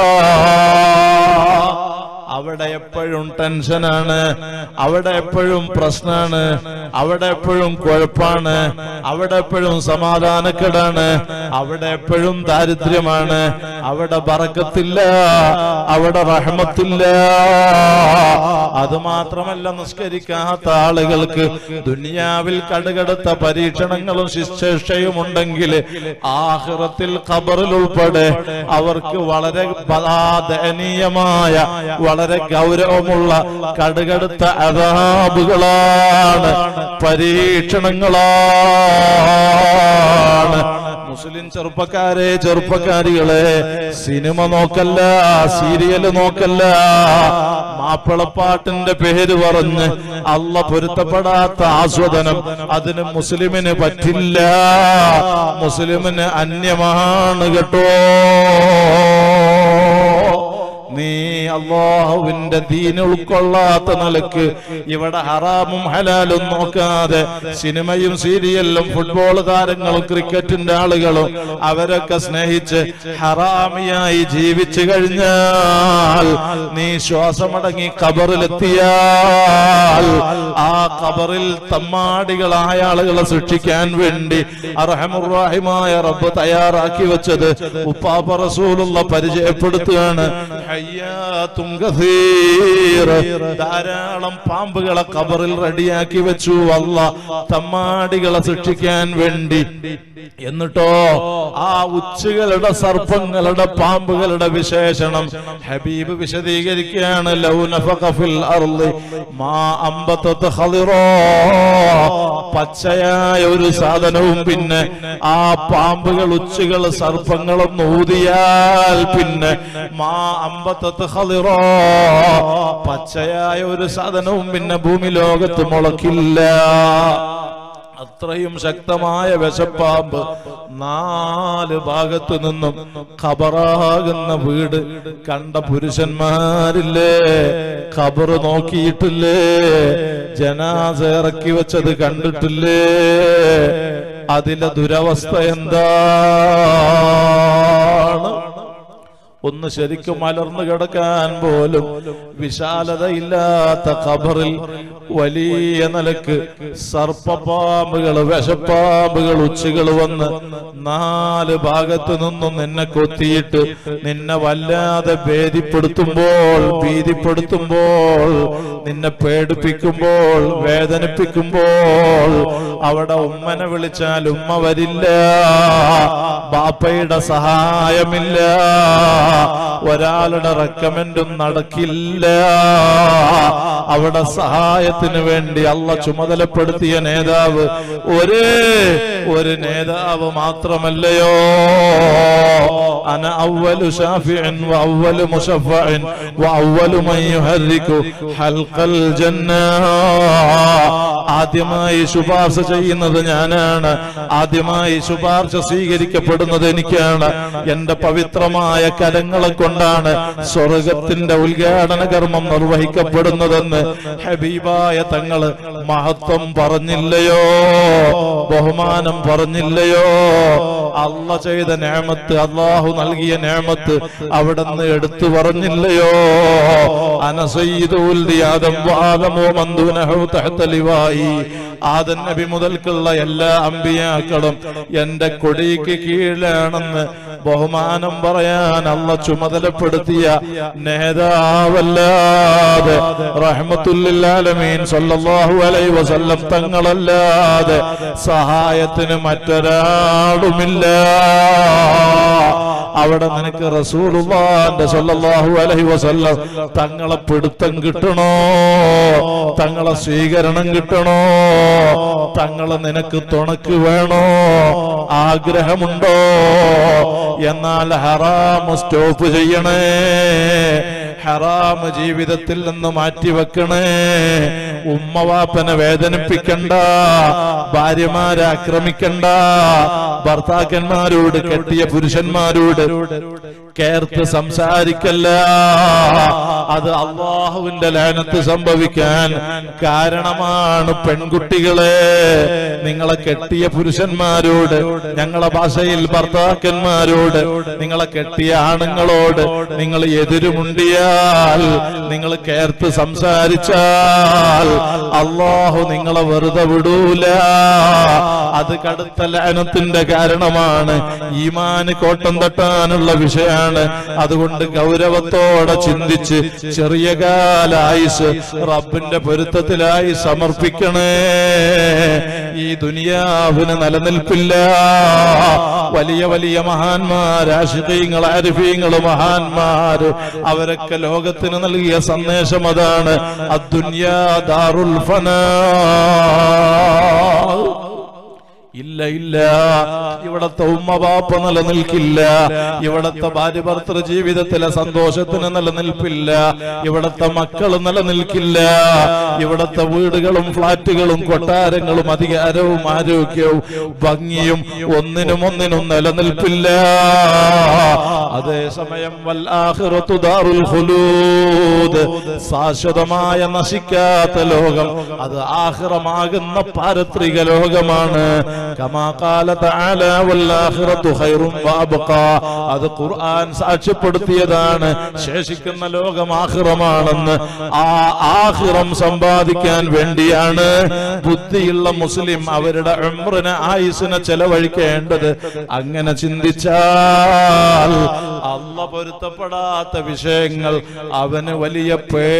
അവിടെ എപ്പോഴും ടെൻഷനാണ്, അവിടെ എപ്പോഴും പ്രശ്നാണ്, അവിടെ എപ്പോഴും കുഴപ്പാണ്, അവിടെ എപ്പോഴും സമാധാനക്കേടാണ്, അവിടെ എപ്പോഴും ദാരിദ്ര്യമാണ്, അവിടെ ബറക്കത്തില്ല, അവിടെ റഹ്മത്തില്ല. അതുമാത്രമല്ല, നിസ്കരിക്കാത്ത ആളുകൾക്ക് ദുനിയാവിൽ കടുകടുത്ത പരീക്ഷണങ്ങളും ശിക്ഷയും ഉണ്ടെങ്കിൽ ആഖിറത്തിൽ ഖബറിൽ ഉൾപ്പെടെ അവർക്ക് വളരെ ദയനീയമായ, വളരെ ഗൗരവമുള്ള കടുകടുത്ത അദാബുകളാണ്, പരീക്ഷണങ്ങളാണ്. മുസ്ലിം ചെറുപ്പക്കാരെ, ചെറുപ്പക്കാരികളെ, സിനിമ നോക്കല്ല, സീരിയല് നോക്കല്ല, മാപ്പിളപ്പാട്ടിന്റെ പേര് പറഞ്ഞ് അള്ള പൊരുത്തപ്പെടാത്ത ആസ്വദനം അതിന് മുസ്ലിമിന് പറ്റില്ല, മുസ്ലിമിന് അന്യമാണ് കേട്ടോ. നീ അല്ലാഹുവിന്റെ ദീൻ ഉൾക്കൊള്ളാത്ത നിലക്ക് ഇവിടെ ഹറാമും ഹലാലും നോക്കാതെ സിനിമയും സീരിയലും ഫുട്ബോൾ താരങ്ങളും ക്രിക്കറ്റിന്റെ ആളുകളും അവരൊക്കെ സ്നേഹിച്ച് ഹറാമിയായി ജീവിച്ചു കഴിഞ്ഞാൽ, നീ ശ്വാസമടങ്ങി ഖബറിലെത്തിയാൽ ആ ഖബറിൽ തമ്മാടികളായ ആളുകളെ ശിക്ഷിക്കാൻ വേണ്ടി അർഹമുർ റഹീമായ റബ്ബ് തയ്യാറാക്കി വെച്ചത് ഉപ്പാപ്പ റസൂലുള്ള പരിചയപ്പെടുത്തുകയാണ്. ധാരാളം പാമ്പുകളെ ഖബറിൽ റെഡിയാക്കി വെച്ചു അല്ലാഹ് തമ്മാടികളെ ശിക്ഷിക്കാൻ വേണ്ടി. എന്നിട്ടോ ആ ഉച്ചകളുടെ സർപ്പങ്ങളുടെ പാമ്പുകളുടെ വിശേഷണം ഹബീബ് വിശദീകരിക്കുകയാണ്. ലൗ നഫഖ ഫിൽ അർളി മാ അംബതത് ഖളിറാ, പച്ചയായ ഒരു സാധനവും പിന്നെ ആ പാമ്പുകൾ, ഉച്ചകൾ, സർപ്പങ്ങളും ഊതിയാൽ പിന്നെ മാ അംബതത് ഖളിറാ, പച്ചയായ ഒരു സാധനവും പിന്നെ ഭൂമി ലോകത്ത് മുളക്കില്ല. അത്രയും ശക്തമായ വിഷപ്പാമ്പ് നാല് ഭാഗത്തു നിന്നും ഖബറാകുന്ന വീട് കണ്ട പുരുഷന്മാരില്ലേ? ഖബർ നോക്കിയിട്ടില്ലേ? ജനാസ ഇറക്കി വെച്ചത് കണ്ടിട്ടില്ലേ? അതിലെ ദുരവസ്ഥ എന്താണ്? ഒന്ന് ശരിക്കും മലർന്നു കിടക്കാൻ പോലും വിശാലതയില്ലാത്ത ഖബറിൽ വലിയ നിലക്ക് സർപ്പപ്പാമ്പുകൾ, വിഷപ്പാമ്പുകൾ, ഉച്ചകൾ വന്ന് നാല് ഭാഗത്തു നിന്നും നിന്നെ കൊത്തിയിട്ട് നിന്നെ വല്ലാതെ ഭേദിപ്പെടുത്തുമ്പോൾ, ഭീതിപ്പെടുത്തുമ്പോൾ, നിന്നെ പേടിപ്പിക്കുമ്പോൾ, വേദനിപ്പിക്കുമ്പോൾ അവിടെ ഉമ്മനെ വിളിച്ചാൽ ഉമ്മ വരില്ല, ബാപ്പയുടെ സഹായമില്ല, ഒരാളുടെ റെക്കമെൻഡും നടക്കില്ല. അവിടെ സഹായത്തിന് വേണ്ടി അള്ള ചുമതലപ്പെടുത്തിയ നേതാവ് ഒരേ ഒരു നേതാവ് മാത്രമല്ലയോ? അന അവ്വലു ശാഫിഇൻ വ അവ്വലു മുശഫഇൻ വ അവ്വലു മൻ യുഹർരികു ഹൽഖൽ ജന്ന. ആദ്യമായി ശുപാർശ ചെയ്യുന്നത് ഞാനാണ്, ആദ്യമായി ശുപാർശ സ്വീകരിക്കപ്പെടുന്നത് എനിക്കാണ്. എന്റെ പവിത്രമായ കരങ്ങളെ കൊണ്ടാണ് സ്വർഗത്തിന്റെ ഉദ്ഘാടന കർമ്മം നിർവഹിക്കപ്പെടുന്നതെന്ന് ഹബീബായ തങ്ങള് മഹത്വം പറഞ്ഞില്ലയോ, ബഹുമാനം പറഞ്ഞില്ലയോ? അള്ള ചെയ്ത നിഅമത്ത്, അള്ളാഹു നൽകിയ നിഅമത്ത് അവിടുന്ന് എടുത്തു പറഞ്ഞില്ലയോ? അന സയ്യിദുൽ ആദം വആദമു മൻ ദൂനഹു തഹത ലിവായി. ആദം നബി മുതൽക്കുള്ള എല്ലാ അമ്പിയാക്കളും എന്റെ കൊടിക്ക് കീഴിലാണെന്ന് ബഹുമാനം പറയാൻ അള്ള ചുമതലപ്പെടുത്തിയ നേതാവല്ലാതെ റഹ്മത്തുൽ ലിൽ ആലമീൻ സല്ലല്ലാഹു അലൈഹി വസല്ലം തങ്ങളല്ലാതെ സഹായത്തിന് മറ്റൊരാളുമില്ല. അവിടെ നിനക്ക് റസൂലുള്ളാഹിന്റെ സല്ലല്ലാഹു അലൈഹി വസല്ലം തങ്ങളെ പിടുത്തം കിട്ടണോ, തങ്ങളെ സ്വീകരണം കിട്ടണോ, തങ്ങളെ നിനക്ക് തുണക്ക് വേണോ, ആഗ്രഹമുണ്ടോ? എന്നാൽ ഹറാം സ്റ്റോപ്പ് ചെയ്യണേ, ഹറാം ജീവിതത്തിൽ നിന്ന് മാറ്റിവെക്കണേ. ഉമ്മവാപ്പനെ വേദനിപ്പിക്കണ്ട, ഭാര്യമാരെ ആക്രമിക്കണ്ട, ഭർത്താക്കന്മാരോട്, കെട്ടിയ പുരുഷന്മാരോട് കേർത്ത് സംസാരിക്കല്ല. അത് അള്ളാഹുവിന്റെ ലാനത്ത് സംഭവിക്കാൻ കാരണമാണ്. പെൺകുട്ടികളെ, നിങ്ങളെ കെട്ടിയ പുരുഷന്മാരോട്, ഞങ്ങളെ ഭാഷയിൽ ഭർത്താക്കന്മാരോട്, നിങ്ങളെ കെട്ടിയ ആണുങ്ങളോട് നിങ്ങൾ എതിരുമുണ്ടിയാൽ, നിങ്ങൾ കേർത്ത് സംസാരിച്ചാൽ അള്ളാഹു നിങ്ങളെ വെറുതെ വിടൂല. അത് കടുത്ത ലാനത്തിന്റെ കാരണമാണ്, ഈമാന് കോട്ടം തട്ടാനുള്ള വിഷയാണ്. അതുകൊണ്ട് ഗൗരവത്തോടെ ചിന്തിച്ച് ചെറിയ കാലായുസ് റബ്ബിന്റെ പൊരുത്തത്തിലായി സമർപ്പിക്കണേ. ഈ ദുനിയാവിന് നിലനിൽപ്പില്ല. വലിയ വലിയ മഹാന്മാർ, ആശിഖീങ്ങൾ, ആരിഫീങ്ങൾ, മഹാന്മാര്, അവരൊക്കെ ലോകത്തിന് നൽകിയ സന്ദേശം അതാണ്. അദ്ദുനിയാ ദാറുൽ ഫനാ. ഇല്ല ഇല്ല, ഇവിടത്തെ ഉമ്മ ബാപ്പ നിലനിൽക്കില്ല, ഇവിടത്തെ ഭാര്യ ഭർത്തൃ ജീവിതത്തിലെ സന്തോഷത്തിന് നിലനിൽപ്പില്ല, ഇവിടത്തെ മക്കൾ നിലനിൽക്കില്ല, ഇവിടത്തെ വീടുകളും ഫ്ളാറ്റുകളും കൊട്ടാരങ്ങളും അധികാരവും ആരോഗ്യവും ഭംഗിയും ഒന്നിനും ഒന്നിനും നിലനിൽപ്പില്ല. അതേസമയം വൽ ആഖിറത്തു ദാറുൽ ഖുലൂദ്, ശാശ്വതമായ നശിക്കാത്ത ലോകം, അത് ആഖിറമാകുന്ന പാരത്രിക ലോകമാണ്. കമാ ഖാല തആല വൽ ആഖിറതു ഖൈറുൻ വഅബ്ഖാ. അത് ഖുർആൻ സാക്ഷ്യപ്പെടുത്തിയതാണ്. ശേഷിക്കുന്ന ലോകം ആഖിറമാണെന്ന്. ആ ആഖിറം സമ്പാദിക്കാൻ വേണ്ടിയാണ് ബുദ്ധിയുള്ള മുസ്ലിം അവരുടെ ഉംറിനെ, ആയുസിനെ ചെലവഴിക്കേണ്ടത്. അങ്ങനെ ചിന്തിച്ചാൽ അല്ലാഹ് പൊരുത്തപ്പെടാത്ത വിഷയങ്ങൾ അവന് വലിയ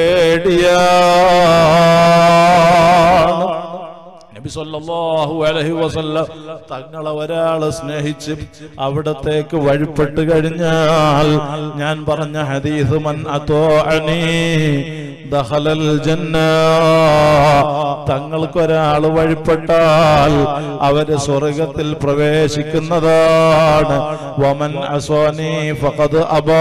പേടിയാണ്. നബി സല്ലല്ലാഹു അലൈഹി വസല്ലം തങ്ങളെ ഒരാള് സ്നേഹിച്ച് അവിടത്തേക്ക് വഴിപ്പെട്ട് കഴിഞ്ഞാൽ, ഞാൻ പറഞ്ഞ ഹദീസ്, മൻ അത്വഅനി ദഖലൽ ജന്ന, തങ്ങൾക്കൊരാള് വഴിപ്പെട്ടാൽ അവര് സ്വർഗത്തിൽ പ്രവേശിക്കുന്നതാണ്. വമൻ അസ്വാനി ഫഖദ് അബാ,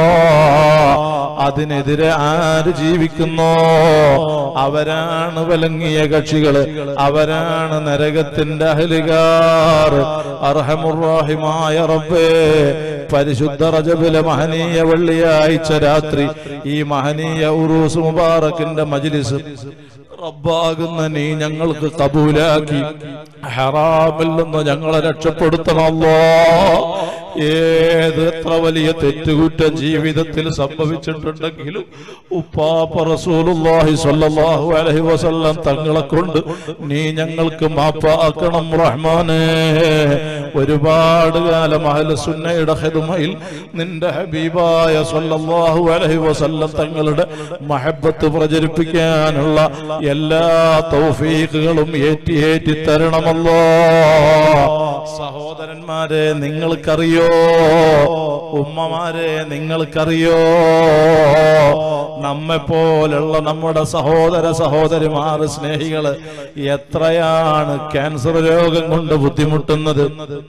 അതിനെതിരെ ആര് ജീവിക്കുന്നോ അവരാണ് വിലങ്ങിയ കക്ഷികള്, അവരാണ് നരകത്തിന്റെ അഹ്ലുകാർ. അർഹമുർ റഹീമായ റബ്ബേ, പരിശുദ്ധ റജബിലെ മഹനീയ വെള്ളിയാഴ്ച രാത്രി ഈ മഹനീയ ഉറൂസ് മുബാറക്കിന്റെ മജ്ലിസ് റബ്ബാകുന്ന നീ ഞങ്ങൾക്ക് കബൂലാക്കി ഹറാമിൽ നിന്ന് ഞങ്ങളെ രക്ഷപ്പെടുത്തണം അല്ലാഹ്. ഏത് എത്ര വലിയ തെറ്റുകുറ്റം ജീവിതത്തിൽ സംഭവിച്ചിട്ടുണ്ടെങ്കിലും ഉപ്പാപ്പ റസൂലുള്ളാഹി സ്വല്ലല്ലാഹു അലൈഹി വസല്ലം തങ്ങളെ കൊണ്ട് നീ ഞങ്ങൾക്ക് മാപ്പാക്കണം റഹ്മാനേ. ഒരുപാട് കാലം അഹ്ലു സുന്നയുടെ ഖിദ്മയിൽ നിന്റെ ഹബീബായ സ്വല്ലല്ലാഹു അലൈഹി വസല്ലം തങ്ങളുടെ മഹബ്ബത്ത് പ്രചരിപ്പിക്കാനുള്ള എല്ലാ തൗഫീഖുകളും ഏറ്റി ഏറ്റി തരണമല്ലോ. സഹോദരന്മാരെ, നിങ്ങൾക്കറിയോ, ഉമ്മമാരെ നിങ്ങൾക്കറിയോ, നമ്മെ പോലുള്ള നമ്മുടെ സഹോദര സഹോദരിമാർ, സ്നേഹികള് എത്രയാണ് ക്യാൻസർ രോഗം കൊണ്ട് ബുദ്ധിമുട്ടുന്നത്,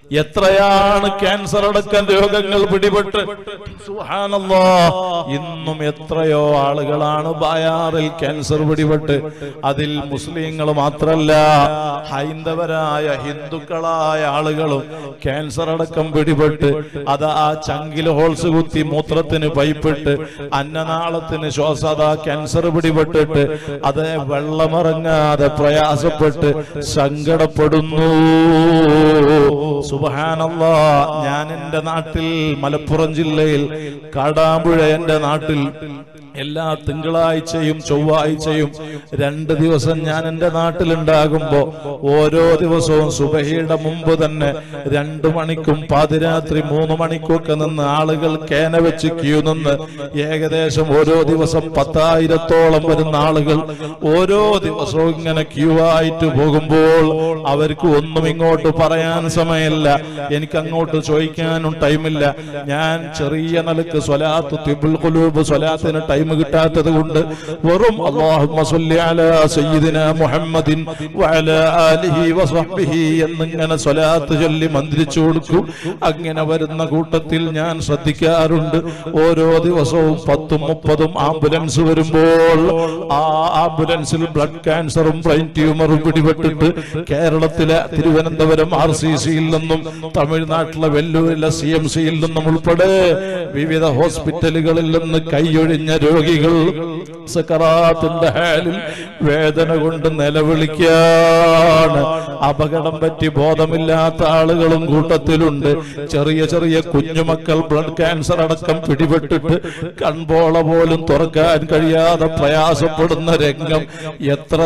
എത്രയാണ് ക്യാൻസർ അടക്കം രോഗങ്ങൾ പിടിപെട്ട് സുബ്ഹാനല്ലാഹ് ഇന്നും എത്രയോ ആളുകളാണ് ബായാറിൽ ക്യാൻസർ പിടിപെട്ട്. അതിൽ മുസ്ലിങ്ങൾ മാത്രല്ല, ഹൈന്ദവരായ ഹിന്ദുക്കളായ ആളുകളും ക്യാൻസർ അടക്കം പിടിപെട്ട് അത് ആ ചങ്കിൽ ഹോൾസ് കുത്തി മൂത്രത്തിന് പൈപ്പിട്ട് അന്നനാളത്തിന് ശ്വാസത ക്യാൻസർ പിടിപെട്ടിട്ട് അത് വെള്ളമിറങ്ങാതെ പ്രയാസപ്പെട്ട് സങ്കടപ്പെടുന്നു. സുബ്ഹാനല്ലാഹ്, ഞാൻ എൻ്റെ നാട്ടിൽ മലപ്പുറം ജില്ലയിൽ കാടാമ്പുഴ എൻ്റെ നാട്ടിൽ എല്ലാ തിങ്കളാഴ്ചയും ചൊവ്വാഴ്ചയും രണ്ട് ദിവസം ഞാൻ എൻ്റെ നാട്ടിലുണ്ടാകുമ്പോ ഓരോ ദിവസവും സുബഹിയുടെ മുമ്പ് തന്നെ രണ്ടു മണിക്കും പാതിരാത്രി മൂന്ന് മണിക്കൊക്കെ നിന്ന് ആളുകൾ കേന വെച്ച് ക്യൂ നിന്ന് ഏകദേശം ഓരോ ദിവസം പത്തായിരത്തോളം വരുന്ന ആളുകൾ ഓരോ ദിവസവും ഇങ്ങനെ ക്യൂ ആയിട്ട് പോകുമ്പോൾ അവർക്ക് ഒന്നും ഇങ്ങോട്ട് പറയാൻ സമയമില്ല, എനിക്ക് അങ്ങോട്ട് ചോദിക്കാനും ടൈമില്ല. ഞാൻ ചെറിയ നിലക്ക് സ്വലാത്ത് തിബുൽ ഖുലൂബ് സ്വലാത്തിന് ടൈം കിട്ടാത്തത് കൊണ്ട് വെറും അല്ലാഹുമ്മ സ്വല്ലി അലാ സയ്യിദിനാ മുഹമ്മദിൻ വഅലാ ആലിഹി വസഹ്ബിഹി എന്നിങ്ങനെ സ്വലാത്ത് ചൊല്ലി മന്ത്രിച്ചു കൊടുക്കും. അങ്ങനെ വരുന്ന കൂട്ടത്തിൽ ഞാൻ ശ്രദ്ധിക്കാറുണ്ട്, ഓരോ ദിവസവും പത്തും മുപ്പതും ആംബുലൻസ് വരുമ്പോൾ ആ ആംബുലൻസിൽ ബ്ലഡ് ക്യാൻസറും ബ്രെയിൻ ട്യൂമറും പിടിപെട്ടിട്ട് കേരളത്തിലെ തിരുവനന്തപുരം ആർ സി സിയിൽ നിന്നും തമിഴ്നാട്ടിലെ വെല്ലൂരിലെ സി എം സിയിൽ നിന്നും ഉൾപ്പെടെ വിവിധ ഹോസ്പിറ്റലുകളിൽ നിന്ന് കൈയൊഴിഞ്ഞ രോഗികൾ സക്കറാത്തിന്റെ ഹാലിൽ വേദന കൊണ്ട് നിലവിളിക്കാണ്. അപകടം പറ്റി ബോധമില്ലാത്ത ആളുകളും കൂട്ടത്തിലുണ്ട്. ചെറിയ ചെറിയ കുഞ്ഞുമക്കൾ ബ്ലഡ് ക്യാൻസർ അടക്കം പിടിപെട്ടിട്ട് കൺപോള പോലും തുറക്കാൻ കഴിയാതെ പ്രയാസപ്പെടുന്ന രംഗം എത്ര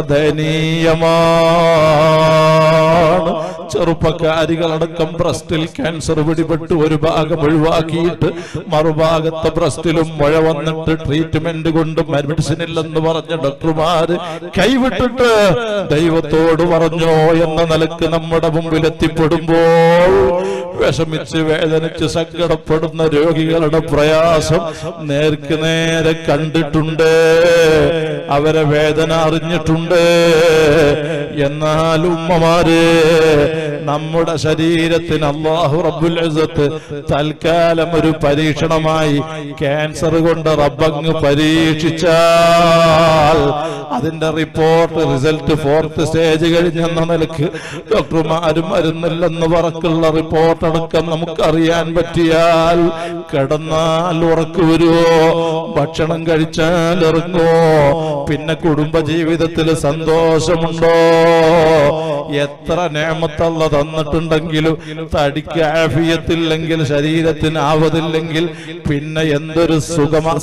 ദയനീയമാണ്. ചെറുപ്പക്കാരികളടക്കം ബ്രസ്റ്റിൽ ക്യാൻസർ പിടിപെട്ട് ഒരു ഭാഗം ഒഴിവാക്കിയിട്ട് മറുഭാഗത്തെ ബ്രസ്റ്റിലും മുഴ വന്നിട്ട് ട്രീറ്റ്മെന്റ് കൊണ്ട് മെഡിസിൻ ഇല്ലെന്ന് പറഞ്ഞ ഡോക്ടർമാര് കൈവിട്ടിട്ട് ദൈവത്തോട് പറഞ്ഞോ എന്ന നിലക്ക് നമ്മുടെ മുമ്പിൽ എത്തിപ്പെടുമ്പോൾ വിഷമിച്ച് വേദനിച്ച് സങ്കടപ്പെടുന്ന രോഗികളുടെ പ്രയാസം നേർക്ക് നേരെ കണ്ടിട്ടുണ്ട്, അവരെ വേദന അറിഞ്ഞിട്ടുണ്ട്. എന്നാൽ ഉമ്മമാര്, നമ്മുടെ ശരീരത്തിന് അല്ലാഹു റബ്ബുൽ ഇസ്സത്ത് തൽക്കാലം ഒരു പരീക്ഷണമായി ക്യാൻസർ കൊണ്ട് റബ്ബങ്ങ് പരീക്ഷിച്ചാൽ അതിന്റെ റിപ്പോർട്ട് റിസൾട്ട് ഫോർത്ത് സ്റ്റേജ് കഴിഞ്ഞെന്ന നിലക്ക് ഡോക്ടർമാരും മരുന്നില്ലെന്ന് പറക്കുള്ള റിപ്പോർട്ട് അടക്കം നമുക്കറിയാൻ പറ്റിയാൽ കിടന്നാൽ ഉറക്കു വരുമോ, ഭക്ഷണം കഴിച്ചാൽ ഇറങ്ങുമോ, പിന്നെ കുടുംബ ജീവിതത്തിൽ സന്തോഷമുണ്ടോ? എത്ര നിഅമത്തല്ല തന്നിട്ടുണ്ടെങ്കിലും തടിക്ക് ആഫിയത്തില്ലെങ്കിൽ ശരീരത്തിന് ആവതില്ലെങ്കിൽ പിന്നെ എന്തൊരു സുഖമാ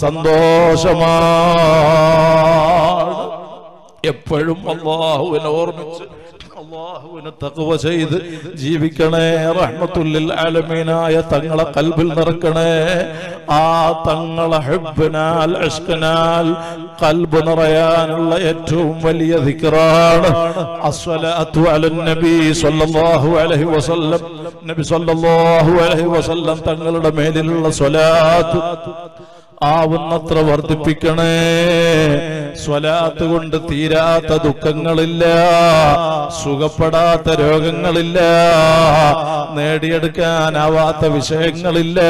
സന്തോഷമാണ്. എപ്പോഴും അല്ലാഹുവിനെ ഓർമ്മിച്ച് അല്ലാഹുവിനെ തഖ്വ ചെയ്ത് ജീവിക്കണേ. റഹ്മത്തുൽ ആലമീനായ തങ്ങളെ ഖൽബിൽ നിറക്കണേ. ആ തങ്ങളെ ഹബ്ബനാൽ ഇഷ്ഖനാൽ ഖൽബ് നിറയാനുള്ള ഏറ്റവും വലിയ ദിക്റാണ് അസ്സലാത്തു അലൻ നബി സ്വല്ലല്ലാഹു അലൈഹി വസല്ലം. നബി സ്വല്ലല്ലാഹു അലൈഹി വസല്ലം തങ്ങളുടെ മേലിലുള്ള സ്വലാത്ത് ആവുന്നത്ര വർദ്ധിപ്പിക്കണേ. സ്വലാത്ത് കൊണ്ട് തീരാത്ത ദുഃഖങ്ങളില്ല, സുഖപ്പെടാത്ത രോഗങ്ങളില്ല, നേടിയെടുക്കാനാവാത്ത വിഷയങ്ങളില്ല.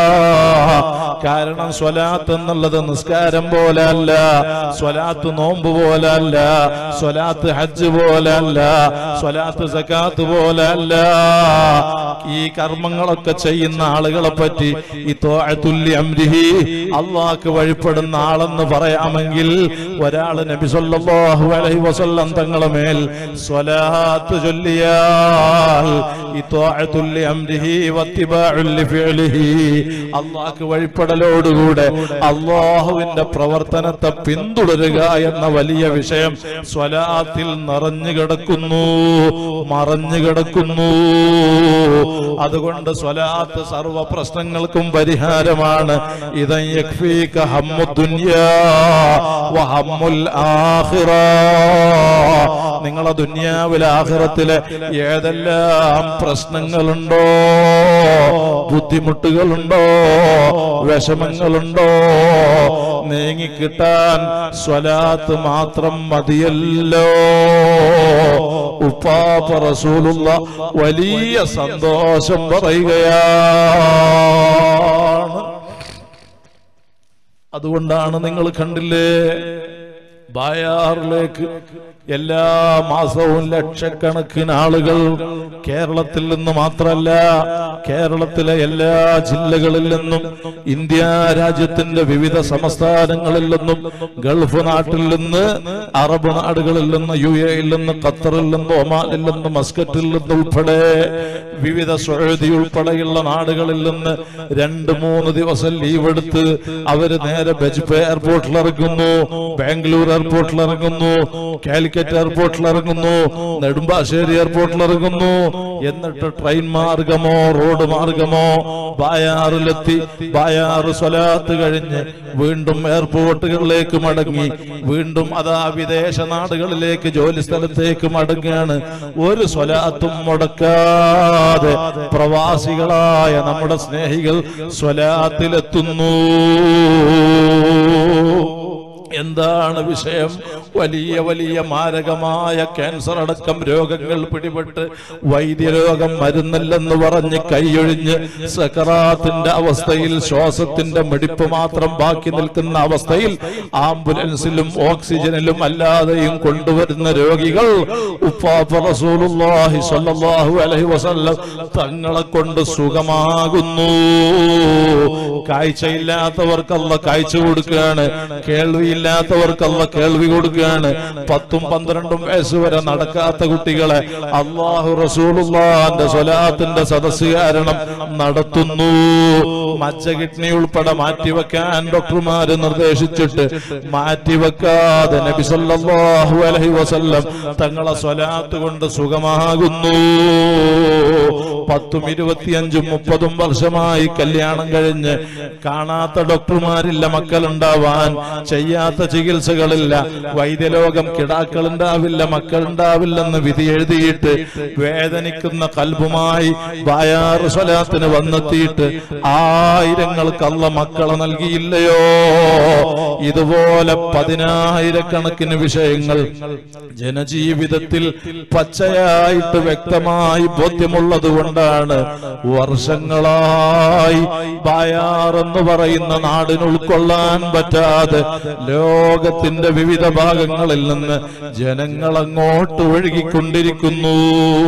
കാരണം സ്വലാത്ത് എന്നുള്ളത് നിസ്കാരം പോലല്ല, സ്വലാത്ത് നോമ്പ് പോലല്ല, സ്വലാത്ത് ഹജ്ജ് പോലല്ല, സ്വലാത്ത് സകാത്ത് പോലല്ല. ഈ കർമ്മങ്ങളൊക്കെ ചെയ്യുന്ന ആളുകളെ പറ്റി ഇത്വാഅത്തുൽ അംരിഹി അള്ളാഹ്ക്ക് വഴിപ്പെടുന്ന ആളെന്ന് പറയാമെങ്കിൽ ഒരാൾ നബി സല്ലല്ലാഹു അലൈഹി വസല്ലം തങ്ങളുടെ മേൽ സ്വലാത്ത് ചൊല്ലിയാൽ ഇത്വാഅത്തുൽ അംരിഹി വത്തിബാഉൽ ലിഫിഅലിഹി അള്ളാഹ്ക്ക് വഴിപ്പെടലോടുകൂടെ അള്ളാഹുവിന്റെ പ്രവർത്തനത്തെ പിന്തുടരുക എന്ന വലിയ വിഷയം സ്വലാത്തിൽ നിറഞ്ഞു കിടക്കുന്നു, മറഞ്ഞു കിടക്കുന്നു. അതുകൊണ്ട് സ്വലാത്ത് സർവ പ്രശ്നങ്ങൾക്കും പരിഹാരമാണ്. ഇദൻ യക്ഫീക ഹമ്മുദ് ദുനിയാ വഹമ്മുൽ ആഖിറ. നിങ്ങളെ ദുനിയാവിലെ ആഖിറത്തിലെ ഏതെല്ലാം പ്രശ്നങ്ങളുണ്ടോ, ബുദ്ധിമുട്ടുകളുണ്ടോ, വിഷമങ്ങളുണ്ടോ, നീങ്ങിക്കിട്ടാൻ സ്വലാത്ത് മാത്രം മതിയല്ലോ. ഉപ്പാപ്പ റസൂലുള്ള വലിയ സന്തോഷം പറയുകയാണ്. അതുകൊണ്ടാണ് നിങ്ങൾ കണ്ടില്ലേ, ബായാറിലേക്ക് എല്ലാ മാസവും ലക്ഷക്കണക്കിന് ആളുകൾ കേരളത്തിൽ നിന്ന് മാത്രമല്ല, കേരളത്തിലെ എല്ലാ ജില്ലകളിൽ നിന്നും, ഇന്ത്യ രാജ്യത്തിന്റെ വിവിധ സംസ്ഥാനങ്ങളിൽ നിന്നും, ഗൾഫ് നാട്ടിൽ നിന്ന്, അറബ് നാടുകളിൽ നിന്ന്, യു എയിൽ നിന്ന്, ഖത്തറിൽ നിന്ന്, ഒമാനിൽ നിന്ന്, മസ്കറ്റിൽ നിന്ന് ഉൾപ്പെടെ വിവിധ സൗദി ഉൾപ്പെടെയുള്ള നാടുകളിൽ നിന്ന് രണ്ട് മൂന്ന് ദിവസം ലീവ് എടുത്ത് അവര് നേരെ ബജ്പെ എയർപോർട്ടിൽ ഇറങ്ങുന്നു, ബാംഗ്ലൂർ എയർപോർട്ടിൽ ഇറങ്ങുന്നു, കാലിക്കറ്റ് എയർപോർട്ടിൽ ഇറങ്ങുന്നു, നെടുമ്പാശ്ശേരി എയർപോർട്ടിൽ ഇറങ്ങുന്നു. എന്നിട്ട് ട്രെയിൻ മാർഗമോ റോഡ് മാർഗമോ ബായാറിലെത്തി ബായാറ് സ്വലാത്ത് കഴിഞ്ഞ് വീണ്ടും എയർപോർട്ടുകളിലേക്ക് മടങ്ങി വീണ്ടും അതാ വിദേശ നാടുകളിലേക്ക് ജോലി സ്ഥലത്തേക്ക് മടങ്ങുകയാണ്. ഒരു സ്വലാത്തും മുടക്കാതെ പ്രവാസികളായ നമ്മുടെ സ്നേഹികൾ സ്വലാത്തിലെത്തുന്നു. എന്താണ് വിഷയം? വലിയ വലിയ മാരകമായ ക്യാൻസർ അടക്കം രോഗങ്ങൾ പിടിപെട്ട് വൈദ്യരോഗം മരുന്നില്ലെന്ന് പറഞ്ഞ് കൈയൊഴിഞ്ഞ് സക്കറാത്തിന്റെ അവസ്ഥയിൽ ശ്വാസത്തിന്റെ മിടിപ്പ് മാത്രം ബാക്കി നിൽക്കുന്ന അവസ്ഥയിൽ ആംബുലൻസിലും ഓക്സിജനിലും അല്ലാതെയും കൊണ്ടുവരുന്ന രോഗികൾ ഉപ്പാപ്പ റസൂലുള്ളാഹി സ്വല്ലല്ലാഹു അലൈഹി വസല്ലം തങ്ങളെ കൊണ്ട് സുഖമാകുന്നു. കാഴ്ചയില്ലാത്തവർക്ക് അല്ലാഹ് കാഴ്ച കൊടുക്കുകയാണ്, കേൾവിയില്ലാത്തവർക്ക് അല്ലാഹ് കേൾവി കൊടുക്കുകയാണ്. പത്തും പന്ത്രണ്ടും വയസ്സ് വരെ നടക്കാത്ത കുട്ടികളെ അല്ലാഹു റസൂലുള്ളാഹിന്റെ സ്വലാത്തിന്റെ സദസ്സ് കാരണം നടത്തുന്നു. മജ്ജ കിഡ്നി ഉൾപ്പെടെ മാറ്റിവെക്കാൻ ഡോക്ടർമാര് നിർദ്ദേശിച്ചിട്ട് മാറ്റിവെക്കാതെ നബി സല്ലല്ലാഹു അലൈഹി വസല്ലം തങ്ങളെ സ്വലാത്ത് കൊണ്ട് സുഖമാകുന്നു. പത്തും ഇരുപത്തിയഞ്ചും മുപ്പതും വർഷമായി കല്യാണം കഴിഞ്ഞ് കാണാത്ത ഡോക്ടർമാരില്ല മക്കളുണ്ടാവാൻ, ചെയ്യാത്ത ചികിത്സകളില്ല, വൈദ്യലോകം കിടാക്കളുണ്ടാവില്ല മക്കളുണ്ടാവില്ലെന്ന് വിധി എഴുതിയിട്ട് വേദനിക്കുന്ന കൽബുമായി ബായാറ് സ്വലാത്തിന് വന്നെത്തിയിട്ട് ആയിരങ്ങൾക്ക് അല്ലാഹ് മക്കളെ നൽകിയില്ലയോ? ഇതുപോലെ പതിനായിരക്കണക്കിന് വിഷയങ്ങൾ ജനജീവിതത്തിൽ പച്ചയായിട്ട് വ്യക്തമായി ബോധ്യമുള്ളത് കൊണ്ടാണ് വർഷങ്ങളായി ബായാറെന്ന് പറയുന്ന നാടിന് ഉൾക്കൊള്ളാൻ പറ്റാതെ ലോകത്തിന്റെ വിവിധ ഭാഗങ്ങളിൽ നിന്ന് ജനങ്ങൾ അങ്ങോട്ട് ഒഴുകിക്കൊണ്ടിരിക്കുന്നു.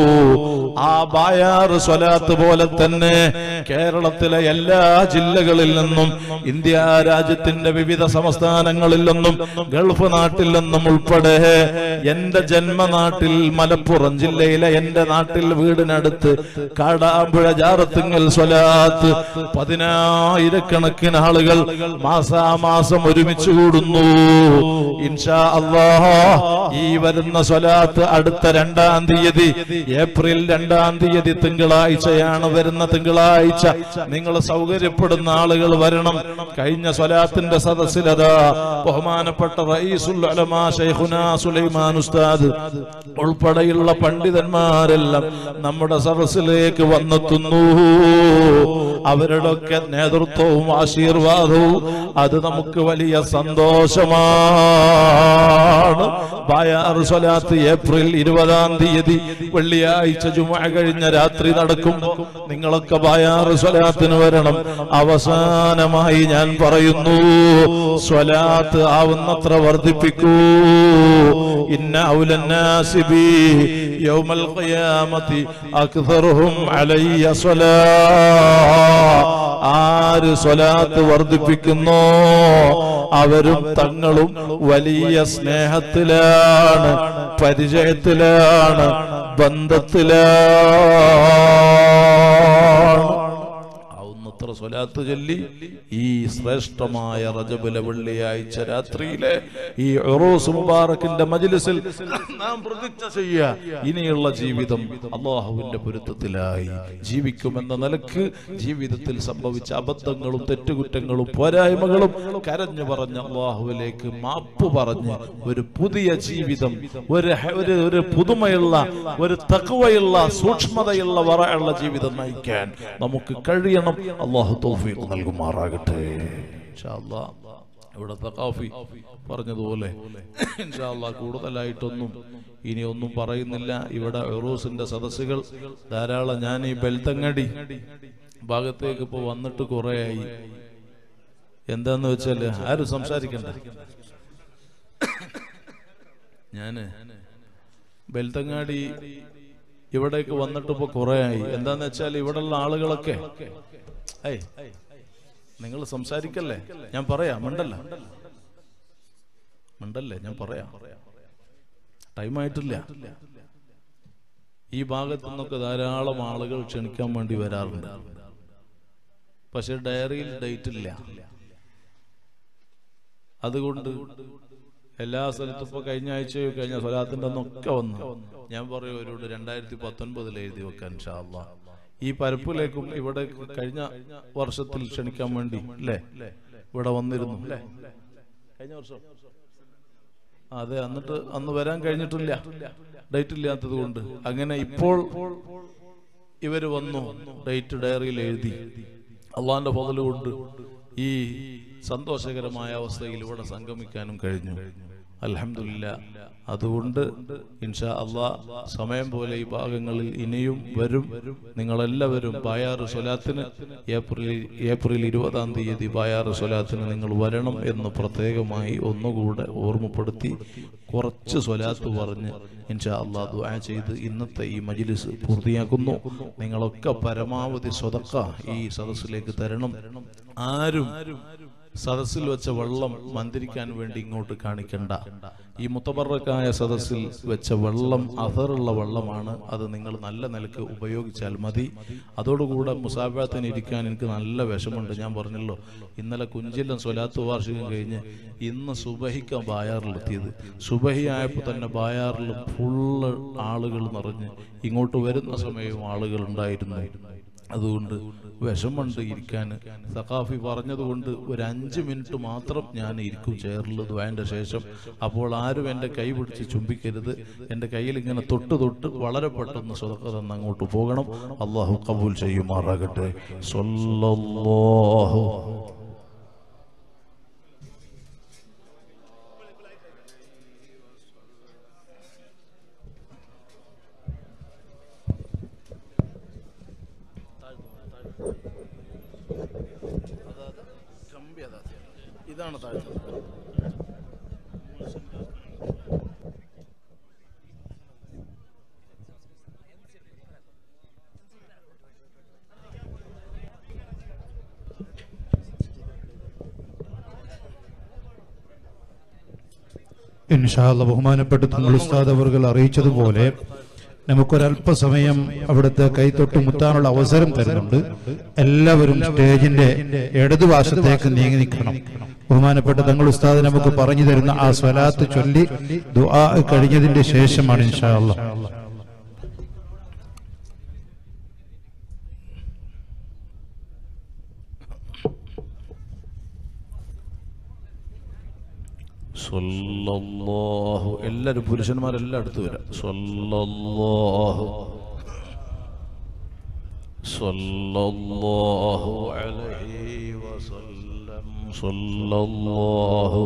ആ ബായാറ് സ്വലാത്ത് പോലെ തന്നെ കേരളത്തിലെ എല്ലാ ജില്ലകളിൽ നിന്നും, ഇന്ത്യ രാജ്യത്തിന്റെ വിവിധ സംസ്ഥാനങ്ങളിൽ നിന്നും, ഗൾഫ് നാട്ടിൽ നിന്നും ഉൾപ്പെടെ എന്റെ ജന്മനാട്ടിൽ മലപ്പുറം ജില്ലയിലെ എന്റെ നാട്ടിൽ വീടിനടുത്ത് കാടാമ്പുഴ ജാറത്തുങ്ങൽ സ്വലാത്ത് പതിനായിരക്കണക്കിന് ആളുകൾ മാസാമാസം ഒരുമിച്ച് കൂടുന്നു. ഇൻഷാ അല്ലാഹ് ഈ വരുന്ന സ്വലാത്ത് അടുത്ത രണ്ടാം തീയതി ഏപ്രിൽ രണ്ടാം തീയതി തിങ്കളാഴ്ചയാണ്. വരുന്ന തിങ്കളാഴ്ച നിങ്ങൾ സൗകര്യപ്പെടുന്ന ആളുകൾ വരണം. കഴിഞ്ഞ സ്വലാത്തിന്റെ സദസ്സിലതാ ബഹുമാനപ്പെട്ട റഈസുൽ ഉലമാ ശൈഖുനാ സുലൈമാൻ ഉസ്താദ് ഉൾപ്പെടെയുള്ള പണ്ഡിതന്മാരെല്ലാം നമ്മുടെ സദസ്സിലേക്ക് വന്നെത്തുന്നു. അവരുടെയൊക്കെ നേതൃത്വവും ആശീർവാദവും അത് നമുക്ക് വലിയ സന്തോഷമാണ്. ബായാറ് സ്വലാത്ത് ഏപ്രിൽ ഇരുപതാം തീയതി വെള്ളിയാഴ്ച ജുമുഅ കഴിഞ്ഞ രാത്രി നടക്കും. നിങ്ങളൊക്കെ ബായാറ് സ്വലാത്തിന് വരണം. അവസാനമായി ഞാൻ പറയുന്നു, സ്വലാത്ത് ആവുന്നത്ര വർദ്ധിപ്പിക്കൂ. ഇന്ന ഔലന്നാസി ബി യൗമൽ ഖിയാമത്തി അക്തറുഹും അലയ്യ സ്വലാ. ആര് സ്വലാത്ത് വർദ്ധിപ്പിക്കുന്നോ അവരും തങ്ങളും വലിയ സ്നേഹത്തിലാണ്, പരിചയത്തിലാണ്, ബന്ധത്തിലാണ്. ആവുന്നത്ര സ്വലാത്ത് ചൊല്ലി ഈ ശ്രേഷ്ഠമായ റജബിലെ വെള്ളിയാഴ്ച രാത്രിയിലെ ഈ ഉറൂസ് മുബാറക്കിന്റെ മജ്ലിസിൽ നാം പ്രതിജ്ഞ ചെയ്യുക, ഇനിയുള്ള ജീവിതം അല്ലാഹുവിന്റെ പൊരുത്തത്തിലായി ജീവിക്കുമെന്ന നിലക്ക് ജീവിതത്തിൽ സംഭവിച്ച അബദ്ധങ്ങളും തെറ്റുകുറ്റങ്ങളും പോരായ്മകളും കരഞ്ഞു പറഞ്ഞ് അല്ലാഹുവിലേക്ക് മാപ്പ് പറഞ്ഞ് ഒരു പുതിയ ജീവിതം, ഒരു ഒരു പുതുമയുള്ള, ഒരു തഖ്വയുള്ള, സൂക്ഷ്മതയുള്ള വറഅയുള്ള ജീവിതം നയിക്കാൻ നമുക്ക് കഴിയണം. അല്ലാഹു തൗഫീഖ് നൽകുമാറാകട്ടെ. ഇൻഷാ അല്ലാഹ് ഇവിടെ തഖാഫി പറഞ്ഞതുപോലെ ഇൻഷാ അല്ലാഹ് കൂടുതലായിട്ടൊന്നും ഇനി ഒന്നും പറയുന്നില്ല. ഇവിടെ ഉറൂസിന്റെ സദസ്സുകൾ ധാരാളം. ഞാൻ ഈ ബെൽത്തങ്ങടി ഭാഗത്തേക്ക് ഇപ്പൊ വന്നിട്ട് കുറേയായി. എന്താന്ന് വെച്ചാല് ആരും സംസാരിക്കണ്ട. ഞാന് ബെൽത്തങ്ങാടി ഇവിടേക്ക് വന്നിട്ട് ഇപ്പൊ കുറേയായി. എന്താന്ന് വെച്ചാൽ ഇവിടെയുള്ള ആളുകളൊക്കെ ഏയ് നിങ്ങൾ സംസാരിക്കല്ലേ, ഞാൻ പറയാം. മണ്ടല്ല മണ്ടല്ലേ ഞാൻ പറയാം. ടൈം ആയിട്ടില്ല. ഈ ഭാഗത്തു നിന്നൊക്കെ ധാരാളം ആളുകൾ ക്ഷണിക്കാൻ വേണ്ടി വരാറുണ്ട്. പക്ഷെ ഡയറിയിൽ ഡേറ്റ് ഇല്ല. അതുകൊണ്ട് എല്ലാ സ്ഥലത്തും ഇപ്പൊ കഴിഞ്ഞ ആഴ്ചയോ കഴിഞ്ഞ സ്വലാത്തിന്റെ അന്നൊക്കെ വന്നു. ഞാൻ പറയും അവരോട് രണ്ടായിരത്തി പത്തൊൻപതിൽ എഴുതി വെക്കാൻ ഇൻഷാ അല്ലാഹ്. ഈ പരപ്പിലേക്കും ഇവിടെ കഴിഞ്ഞ വർഷത്തിൽ ക്ഷണിക്കാൻ വേണ്ടി അല്ലേ ഇവിടെ വന്നിരുന്നു അല്ലേ കഴിഞ്ഞ വർഷം. അതെ, എന്നിട്ട് അന്ന് വരാൻ കഴിഞ്ഞിട്ടില്ല, ഡേറ്റ് ഇല്ലാത്തത് കൊണ്ട്. അങ്ങനെ ഇപ്പോൾ ഇവര് വന്നു, ഡേറ്റ് ഡയറിയിൽ എഴുതി. അള്ളാന്റെ ഫضل കൊണ്ട് ഈ സന്തോഷകരമായ അവസ്ഥയിൽ ഇവിടെ സംഗമിക്കാനും കഴിഞ്ഞു. അൽഹംദുലില്ലാഹ്. അതുകൊണ്ട് ഇൻഷാ അല്ലാഹ് സമയം പോലെ ഈ ഭാഗങ്ങളിൽ ഇനിയും വരും. നിങ്ങളെല്ലാവരും ബായാറ് സ്വലാത്തിന് ഏപ്രിൽ ഏപ്രിൽ ഇരുപതാം തീയതി ബായാറ് സ്വലാത്തിന് നിങ്ങൾ വരണം എന്ന് പ്രത്യേകമായി ഒന്നുകൂടെ ഓർമ്മപ്പെടുത്തി കുറച്ച് സ്വലാത്ത് പറഞ്ഞ് ഇൻഷാ അല്ലാഹ് ദുആ ചെയ്ത് ഇന്നത്തെ ഈ മജ്ലിസ് പൂർത്തിയാക്കുന്നു. നിങ്ങളൊക്കെ പരമാവധി സ്വതക്ക ഈ സദസ്സിലേക്ക് തരണം. ആരും സദസ്സിൽ വെച്ച വെള്ളം മന്ത്രിക്കാൻ വേണ്ടി ഇങ്ങോട്ട് കാണിക്കണ്ട. ഈ മുത്തബറക്കായ സദസ്സിൽ വെച്ച വെള്ളം അഥറുള്ള വെള്ളമാണ്. അത് നിങ്ങൾ നല്ല നിലക്ക് ഉപയോഗിച്ചാൽ മതി. അതോടുകൂടെ മുസാഫത്തിന് ഇരിക്കാൻ എനിക്ക് നല്ല വിഷമുണ്ട്. ഞാൻ പറഞ്ഞല്ലോ, ഇന്നലെ കുഞ്ചില്ലം സ്വലാത്ത് വാർഷികം കഴിഞ്ഞ് ഇന്ന് സുബഹിക്ക ബായാറിലെത്തിയത്. സുബഹി ആയപ്പോൾ തന്നെ ബായാറിലും ഫുള്ള് ആളുകൾ നിറഞ്ഞ് ഇങ്ങോട്ട് വരുന്ന സമയവും ആളുകൾ ഉണ്ടായിരുന്നു. അതുകൊണ്ട് വിഷമുണ്ട് ഇരിക്കാൻ. സഖാഫി പറഞ്ഞതുകൊണ്ട് ഒരു അഞ്ച് മിനിറ്റ് മാത്രം ഞാൻ ഇരിക്കും ചെയറിൽ ദുആന്റെ ശേഷം. അപ്പോൾ ആരും എൻ്റെ കൈ പിടിച്ച് ചുംബിക്കരുത്. എൻ്റെ കയ്യിൽ ഇങ്ങനെ തൊട്ട് തൊട്ട് വളരെ പെട്ടെന്ന് സ്വതക്ക തന്ന് അങ്ങോട്ട് പോകണം. അള്ളാഹു ഖബൂൽ ചെയ്യുമാറാകട്ടെ. സ്വല്ലല്ലാഹു ഇതാണ് താഴ്ച. ഇൻഷാ അല്ലാഹ് ബഹുമാനപ്പെട്ട തങ്ങൾ ഉസ്താദ് അവർകൾ അറിയിച്ചതുപോലെ നമുക്കൊരല്പസമയം അവിടുത്തെ കൈത്തൊട്ട് മുത്താനുള്ള അവസരം തരുന്നുണ്ട്. എല്ലാവരും സ്റ്റേജിന്റെ ഇടതുവശത്തേക്ക് നീങ്ങി നിൽക്കണം. ബഹുമാനപ്പെട്ട തങ്ങൾ ഉസ്താദ് നമുക്ക് പറഞ്ഞു തരുന്ന ആ സ്വലാത്ത് ചൊല്ലി ദുആ കഴിഞ്ഞതിന്റെ ശേഷമാണ് ഇൻഷാ അല്ലാഹ്. സ്വല്ലല്ലാഹു, എല്ലാവരും പുരുഷന്മാരെല്ലാം അടുത്ത് വരാം. സ്വല്ലല്ലാഹു സ്വല്ലല്ലാഹു അലൈഹി വസല്ലം. സ്വല്ലല്ലാഹു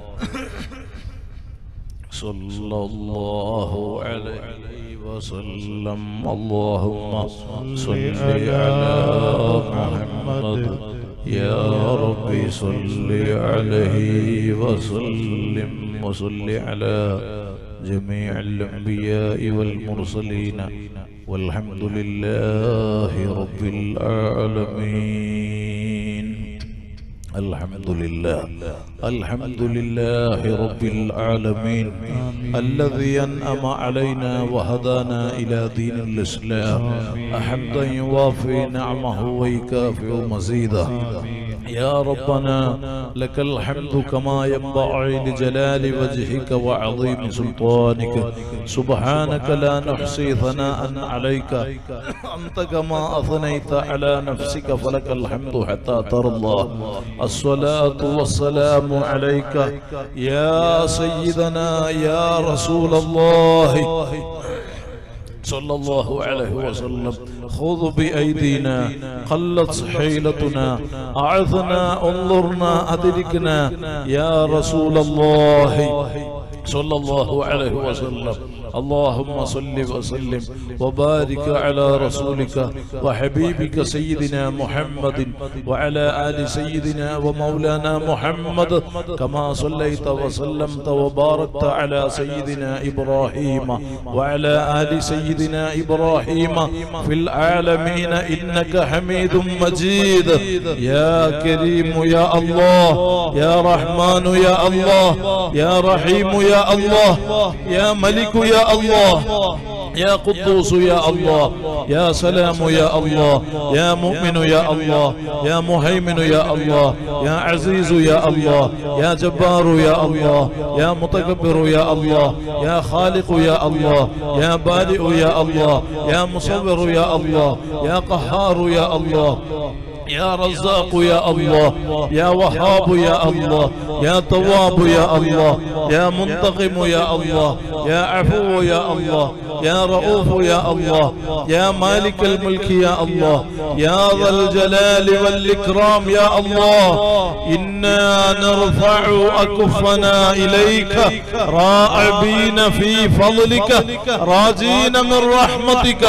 സ്വല്ലല്ലാഹു അലൈഹി വസല്ലം. അല്ലാഹുമ്മ സ്വല്ലി അലാ മുഹമ്മദ് يا ربي صل عليه وسلم وصل على جميع الأنبياء والمرسلين والحمد لله رب العالمين. الحمد لله الحمد لله رب العالمين الذي أنعم علينا وهدانا إلى دين الإسلام حمدا يوافي نعمه ويكافئ مزيدا يا ربنا لك الحمد كما ينبغي لجلال وجهك وعظيم سلطانك سبحانك لا نحصي ثناء عليك أنت كما أثنيت على نفسك فلك الحمد حتى ترضى الصلاة والسلام عليك يا سيدنا يا رسول الله صلى الله عليه وسلم خذ بأيدينا قلت حيلتنا أعذنا انظرنا أدركنا يا رسول الله صلى الله عليه وسلم اللهم صل وسلم وبارك على رسولك وحبيبك سيدنا محمد وعلى آل سيدنا ومولانا محمد كما صليت وسلمت وباركت على سيدنا إبراهيم وعلى آل سيدنا إبراهيم في العالمين إنك حميد مجيد يا كريم يا الله يا رحمن يا الله يا رحيم يا الله يا ملك يا الله يا قدوس يا الله يا سلام يا الله يا مؤمن يا الله يا مهيمن يا الله يا عزيز يا الله يا جبار يا الله يا متكبر يا الله يا خالق يا الله يا بارئ يا الله يا مصور يا الله يا قهار يا الله يا رزاق يا الله يا وهاب يا الله يا تواب يا الله يا منتقم يا الله يا عفو يا الله يا رؤوف يا الله يا مالك الملك يا الله يا ذا الجلال والإكرام يا الله إنا نرفع أكفنا إليك راعبين في فضلك راجين من رحمتك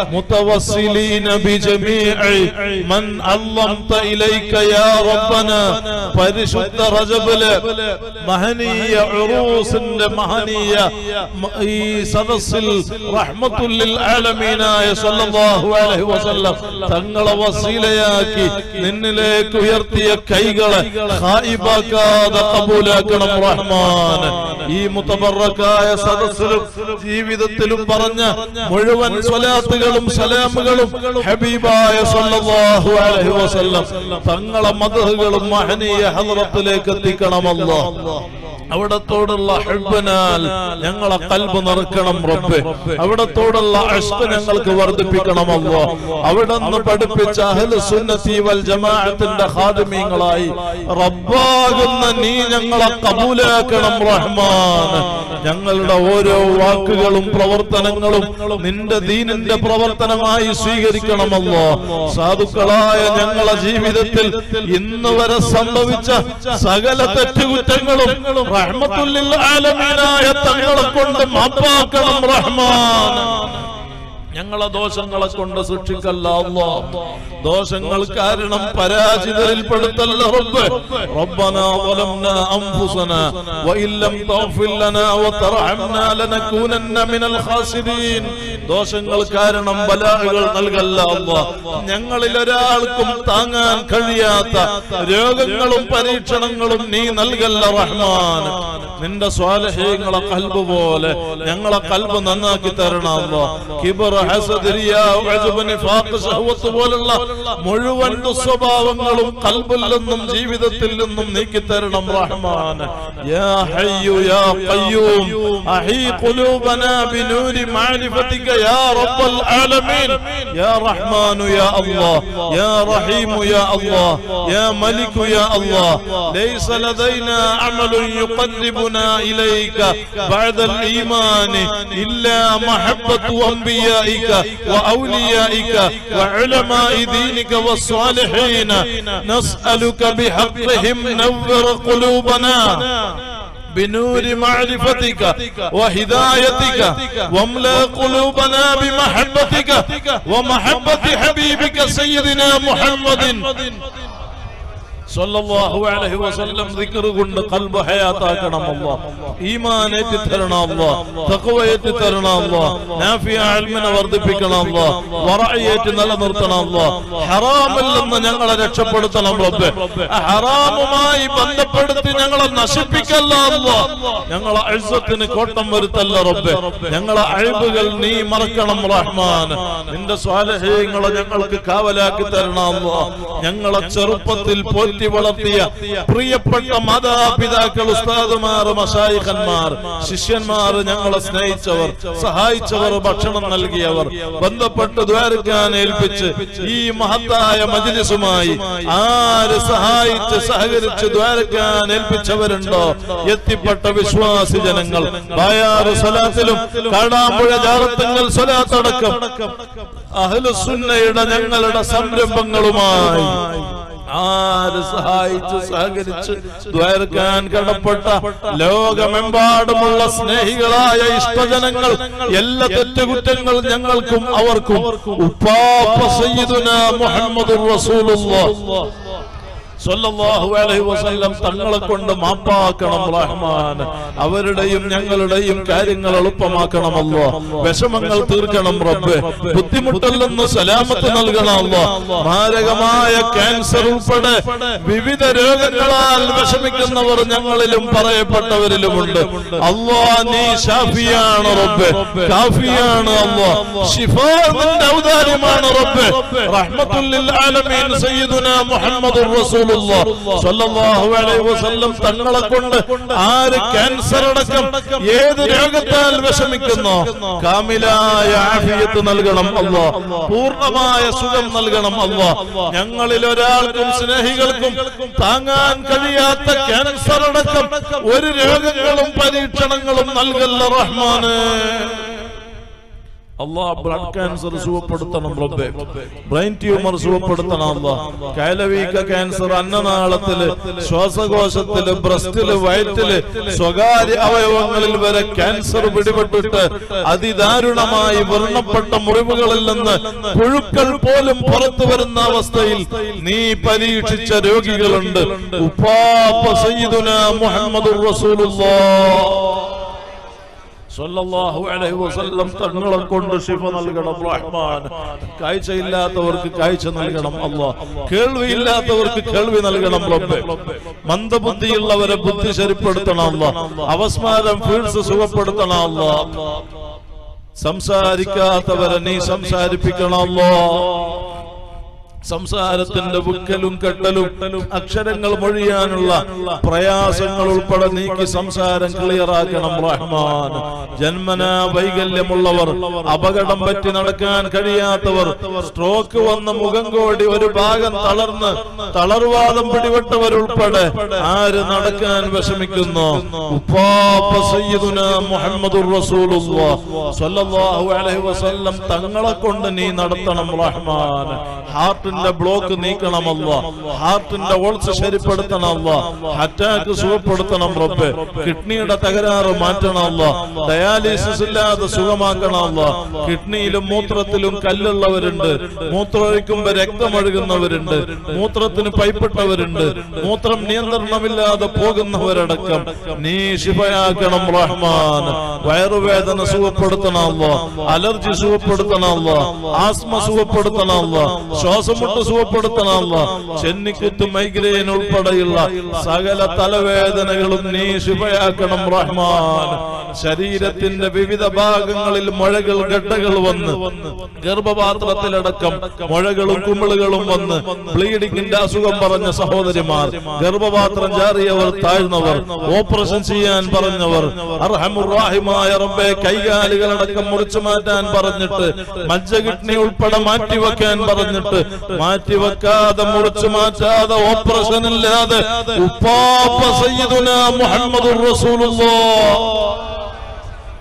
متوسلين بجميع من علمت إليك يا ربنا പരിശുദ്ധ റജബിലെ മഹനീയ ഉറൂസിന്റെ മഹനീയ ഈ സദസ്സിൽ റഹ്മത്തുൽ ലിൽ ആലമീനായ സല്ലല്ലാഹു അലൈഹി വസല്ലം തങ്ങളെ വസീലയാക്കി നിന്നിലേക്ക് ഉയർത്തിയ കൈകളെ ഖായിബാക്കാതെ ഖബൂലാക്കണം റഹ്മാൻ. ഈ മുതബറക്കായ സദസ്സിലും ജീവിതത്തിലും പറഞ്ഞ മുഴുവൻ സ്വലാത്തുകളും സലാമുകളും ഹബീബായ സല്ലല്ലാഹു അലൈഹി വസല്ലം തങ്ങളെ മദ്ഹുകളും മഹനീയ ഹദ്റത്തിലേക്ക് എത്തിക്കണം അല്ലാഹ്. അവിടത്തോടുള്ള ഹുബ്ബനാൽ ഞങ്ങളെ ഖൽബ് നിറക്കണം റബ്ബേ. അവിടത്തോടുള്ള ഇഷ്ഖ് ഞങ്ങൾക്ക് വർദ്ധിപ്പിക്കണം അല്ലാഹ്. അവിടുന്ന് പഠിപ്പിച്ച അഹ്ലു സുന്നത്തി വൽ ജമാഅത്തിന്റെ ഖാദിമീങ്ങളായി റബ്ബാകുന്ന നീ ഞങ്ങളെ ഖബൂലാക്കണം റഹ്മാൻ. ഞങ്ങളുടെ ഓരോ വാക്കുകളും പ്രവർത്തനങ്ങളും നിന്റെ ദീനിന്റെ പ്രവർത്തനമായി സ്വീകരിക്കണം അല്ലാഹ്. സാധുക്കളായ ഞങ്ങളുടെ ജീവിതത്തിൽ ഇന്ന് വരെ സംഭവിച്ച സകല തെറ്റുകുറ്റങ്ങളും റഹ്മത്തുൽ ലിൽ ആലമീനായ തങ്ങളെ കൊണ്ട് മാപ്പാക്കണം റഹ്മാൻ. ഞങ്ങളെ ദോഷങ്ങളെ കൊണ്ട് ശിക്ഷിക്കല്ല അല്ലാഹ്. ദോഷങ്ങൾ കാരണം പരാജിതരിൽപ്പെടുത്തല്ല റബ്ബ്. റബ്ബനാ വലംനാ അൻഫുസനാ വഇല്ലം തഗ്ഫിർ ലനാ വതർഹംനാ ലനകൂനന്ന മിനൽ ഖാസിരീൻ. ദോഷങ്ങൾ കാരണം ബലാകൾ നൽകല്ല അല്ലാഹ്. ഞങ്ങളിൽ ഒരാൾക്കും താങ്ങാൻ കഴിയാത്ത രോഗങ്ങളും പരീക്ഷണങ്ങളും നീ നൽകല്ല റഹ്മാൻ. നിന്റെ സ്വാലിഹീങ്ങളെ ഖൽബ് പോലെ ഞങ്ങളെ ഖൽബ് നന്നാക്കി തരണം അല്ലാഹ്. കിബ്ർ, ഹസദ്, റിയാ, ഉജ്ബ്, നിഫാഖ്, ശഹവത്ത് പോലുള്ള മുഴുവൻ ദുസ്വഭാവങ്ങളും ഖൽബിൽ നിന്നും ജീവിതത്തിൽ നിന്നും നീക്കി തരണം റഹ്മാൻ. യാ ഹയ്യു യാ ഖയ്യൂം അഹീ ഖുലൂബനാ ബിനൂരി മഅരിഫതിക യാ റബ്ബൽ ആലമീൻ. യാ റഹ്മാൻ യാ അല്ലാഹ് യാ റഹീം യാ അല്ലാഹ് യാ മലിക് യാ അല്ലാഹ് ലൈസ ലദൈനാ അമലുൻ യുഖർരിബുനാ ഇലൈക ബഅദൽ ഈമാൻ ഇല്ലാ മഹബ്ബത്തു അംബിയാഇക وأوليائك وعلماء دينك والصالحين نسألك بحقهم نور قلوبنا بنور معرفتك وهدايتك واملأ قلوبنا بمحبتك ومحبة حبيبك سيدنا محمد സല്ലല്ലാഹു അലൈഹി വസല്ലം ദിക്ർ കൊണ്ട് ഖൽബ് ഹയാത്താക്കണം അല്ലാഹ്, ഈമാൻ ഏറ്റി തരണം അല്ലാഹ്, തഖ്വ ഏറ്റി തരണം അല്ലാഹ്, നാഫിയ ഇൽമിനെ വർദ്ധിപ്പിക്കണം അല്ലാഹ്, വറഅ ഏറ്റി നിലനിർത്തണം അല്ലാഹ്, ഹറാമിൽ നിന്ന് ഞങ്ങളെ രക്ഷപ്പെടുത്തണം റബ്ബേ, ഹറാമുമായി ബന്ധപ്പെടുത്തി ഞങ്ങളെ നശിപ്പിക്കല്ല അല്ലാഹ്, ഞങ്ങളെ ഇസ്സത്തിന് കോട്ടം വരുത്തല്ല റബ്ബേ, ഞങ്ങളെ അയ്ബുകൾ നീ മറക്കണം റഹ്മാൻ, നിന്റെ സ്വാലിഹീങ്ങളെ ഞങ്ങൾക്ക് കാവലാക്കി തരണം അല്ലാഹ്, ഞങ്ങളെ ചെറുപ്പത്തിൽ പോറ്റി വളർത്തിയ പ്രിയപ്പെട്ട മാതാപിതാക്കൾ, ഉസ്താദുമാർ, മശായിഖന്മാർ, ശിഷ്യന്മാർ, ഞങ്ങളെ സ്നേഹിച്ചവർ, സഹായിച്ചവർ, ഭക്ഷണം നൽകിയവർ, ബന്ധപ്പെട്ട് ദ്വാരക്കാൻ ഏൽപ്പിച്ച് ഈ മഹത്തായ മജ്ലിസുമായി ആര് സഹായിച്ച് സഹകരിച്ച് ദ്വാരക്കാൻ ഏൽപ്പിച്ചവരുണ്ടോ എത്തിപ്പെട്ട വിശ്വാസി ജനങ്ങൾ, ബായാറ് സ്വലാത്തിലും കാടാമ്പുഴ ജാറത്തുങ്കൽ സ്വലാത്തടക്കം അഹ്ലുസുന്നയുടെ ഞങ്ങളുടെ സംരംഭങ്ങളുമായി ആര് സഹായിച്ച് സഹകരിച്ച് ദ്വാരക്കാൻ കടപ്പെട്ട ലോകമെമ്പാടുമുള്ള സ്നേഹികളായ ഇഷ്ടജനങ്ങൾ, എല്ലാ തെറ്റുകുറ്റങ്ങൾ ഞങ്ങൾക്കും അവർക്കും ഉപ്പാപ്പ സയ്യിദുനാ മുഹമ്മദുർ റസൂലുള്ളാഹ് സല്ലല്ലാഹു അലൈഹി വസല്ലം തങ്ങളെ കൊണ്ട് മാപ്പാക്കണം റഹ്മാൻ, അവരുടെയും ഞങ്ങളുടെയും കാര്യങ്ങൾ എളുപ്പമാക്കണം അല്ലാഹ്, വിഷമങ്ങൾ തീർക്കണം റബ്ബേ, ബുദ്ധിമുട്ടിൽ നിന്ന് സലാമത്ത് നൽകണം അല്ലാഹ്, മാരകമായ ക്യാൻസർ ഉൾപ്പെടെ വിവിധ രോഗങ്ങളാൽ വിഷമിക്കുന്നവർ ഞങ്ങളിലും പറയപ്പെട്ടവരിലുമുണ്ട് അല്ലാഹ്, നീ ഷാഫിയാണ് റബ്ബേ, കാഫിയാണ് അല്ലാഹ്, ശിഫാ നിന്റെ ഔദാര്യമാണ് റബ്ബേ, റഹ്മത്തുൽ ലിൽ ആലമീൻ സയ്യിദുനാ മുഹമ്മദുർ റസൂൽ സല്ലല്ലാഹു അലൈഹി വസല്ലം തങ്ങളെ കൊണ്ട് ആര് ക്യാൻസർ അടക്കം ഏത് രോഗത്താൽ വിഷമിക്കുന്നോ കാമിലായ ആഫിയത്ത് നൽകണം അല്ലാഹ്, പൂർണ്ണമായ സുഖം നൽകണം അല്ലാഹ്, ഞങ്ങളിൽ ഒരാൾക്കും സ്നേഹികൾക്കും താങ്ങാൻ കഴിയാത്ത ക്യാൻസർ അടക്കം ഒരു രോഗങ്ങളും പരീക്ഷണങ്ങളും നൽകല്ല റഹ്മാനേ അല്ലാഹ്, ബ്ലഡ് ക്യാൻസർ സുഖപ്പെടുത്തണം റബ്ബേ, ബ്രെയിൻ ട്യൂമർ സുഖപ്പെടുത്തണം അല്ലാഹ്, കൈലവീക്ക ക്യാൻസർ അന്നനാളത്തില്, ശ്വാസകോശത്തില്, ബ്രസ്റ്റില്, വയറ്റില്, സ്വകാര്യ അവയവങ്ങളിൽ വരെ ക്യാൻസർ പിടിപെട്ടിട്ട് അതിദാരുണമായി വർണ്ണപ്പെട്ട മുറിവുകളിൽ നിന്ന് പുഴുക്കൾ പോലും പുറത്തു വരുന്ന അവസ്ഥയിൽ നീ പരീക്ഷിച്ച രോഗികളുണ്ട്. ഉപ്പാപ്പ സയ്യിദുനാ മുഹമ്മദുർ റസൂലുള്ളാഹ് സല്ലല്ലാഹു അലൈഹി വസല്ലം തങ്ങളെ കൊണ്ട് ശിഫ നൽകണം റഹ്മാൻ, കാഴ്ചയില്ലാത്തവർക്ക് കാഴ്ച നൽകണം അല്ലാഹ്, കേൾവിയില്ലാത്തവർക്ക് കേൾവി നൽകണം റബ്ബേ, മന്ദബുദ്ധിയുള്ളവരെ ബുദ്ധി ശരിപ്പെടുത്തണം അല്ലാഹ്, അവസ്മാരം ഫീൽസ് സുഖപ്പെടുത്തണം അല്ലാഹ്, സംസാരിക്കാത്തവരെ നീ സംസാരിപ്പിക്കണം അല്ലാഹ്, സംസാരത്തിന്റെ വിക്കലും കെട്ടലും അക്ഷരങ്ങൾ മൊഴിയാനുള്ള പ്രയാസങ്ങൾ ഉൾപ്പെടെ നീക്കി സംസാരം ക്ലിയർ ആക്കണം റഹ്മാൻ, ജന്മനാ വൈകല്യമുള്ളവർ, അപകടം പറ്റി നടക്കാൻ കഴിയാത്തവർ, സ്ട്രോക്ക് വന്ന മുഖം കോടി ഒരു ഭാഗം തളർന്ന് തളർവാദം പിടിപെട്ടവരുൾപ്പെടെ ആര് നടക്കാൻ വിഷമിക്കുന്നു ഉപ്പാപ്പ സയ്യിദുനാ മുഹമ്മദുർ റസൂലുള്ളാഹ് സ്വല്ലല്ലാഹു അലൈഹി വസല്ലം തങ്ങളെ കൊണ്ട് നീ നടത്തണം റഹ്മാൻ, ഹാർട്ട് ബ്ലോക്ക് നീക്കണമല്ല, ഹാർട്ടിന്റെ ഓൾസ് ശരിപ്പെടുത്തണമല്ല, അറ്റാക്ക് സുഖപ്പെടുത്തണം റബ്ബേ, കിഡ്നിയുടെ തകരാറ് മാറ്റണമല്ല, ഡയാലിസിസ് ഇല്ലാതെ സുഖമാക്കണമല്ല, കിഡ്നിയിലും മൂത്രത്തിലും കല്ലുള്ളവരുണ്ട്, മൂത്രമൊഴിക്കുമ്പോ രക്തമൊഴുകുന്നവരുണ്ട്, മൂത്രത്തിന് പൈപ്പിട്ടവരുണ്ട്, മൂത്രം നിയന്ത്രണമില്ലാതെ പോകുന്നവരടക്കം നീ ശിഫയാക്കണം റഹ്മാൻ, വയറുവേദന സുഖപ്പെടുത്തണമല്ല, അലർജി സുഖപ്പെടുത്തണമല്ല, ആസ്മ സുഖപ്പെടുത്തണമല്ല, ശ്വാസം സുഖപ്പെടുത്തണമല്ല, ചെന്നിക്കുത്ത്, മൈഗ്രെയിൻ ഉൾപ്പെടെയുള്ള സകല തലവേദനകളും നീ ശിഫയാക്കണം റഹ്മാൻ, ശരീരത്തിന്റെ വിവിധ ഭാഗങ്ങളിൽ മുഴകൾ, ഗഡ്ഡകൾ വന്ന് ഗർഭപാത്രത്തിലടക്കം മുഴകളും കുമിളുകളും വന്ന് ബ്ലീഡിങ്ങിന്റെ അസുഖം പറഞ്ഞ സഹോദരിമാർ, ഗർഭപാത്രം ജാറിയവർ, താഴ്ന്നവർ, ഓപ്പറേഷൻ ചെയ്യാൻ പറഞ്ഞവർ, അർഹമുർ-റഹീമായ റബ്ബേ കൈകാലുകളടക്കം മുറിച്ചു മാറ്റാൻ പറഞ്ഞിട്ട് മജ്ജ കിഡ്നി ഉൾപ്പെടെ മാറ്റിവെക്കാൻ പറഞ്ഞിട്ട് മാറ്റിവെക്കാതെ മുറിച്ചു മാറ്റാതെ ഓപ്പറേഷൻ ഇല്ലാതെ ഉപ്പാപ്പ സയ്യിദുനാ മുഹമ്മദുർ റസൂലുള്ളാഹ്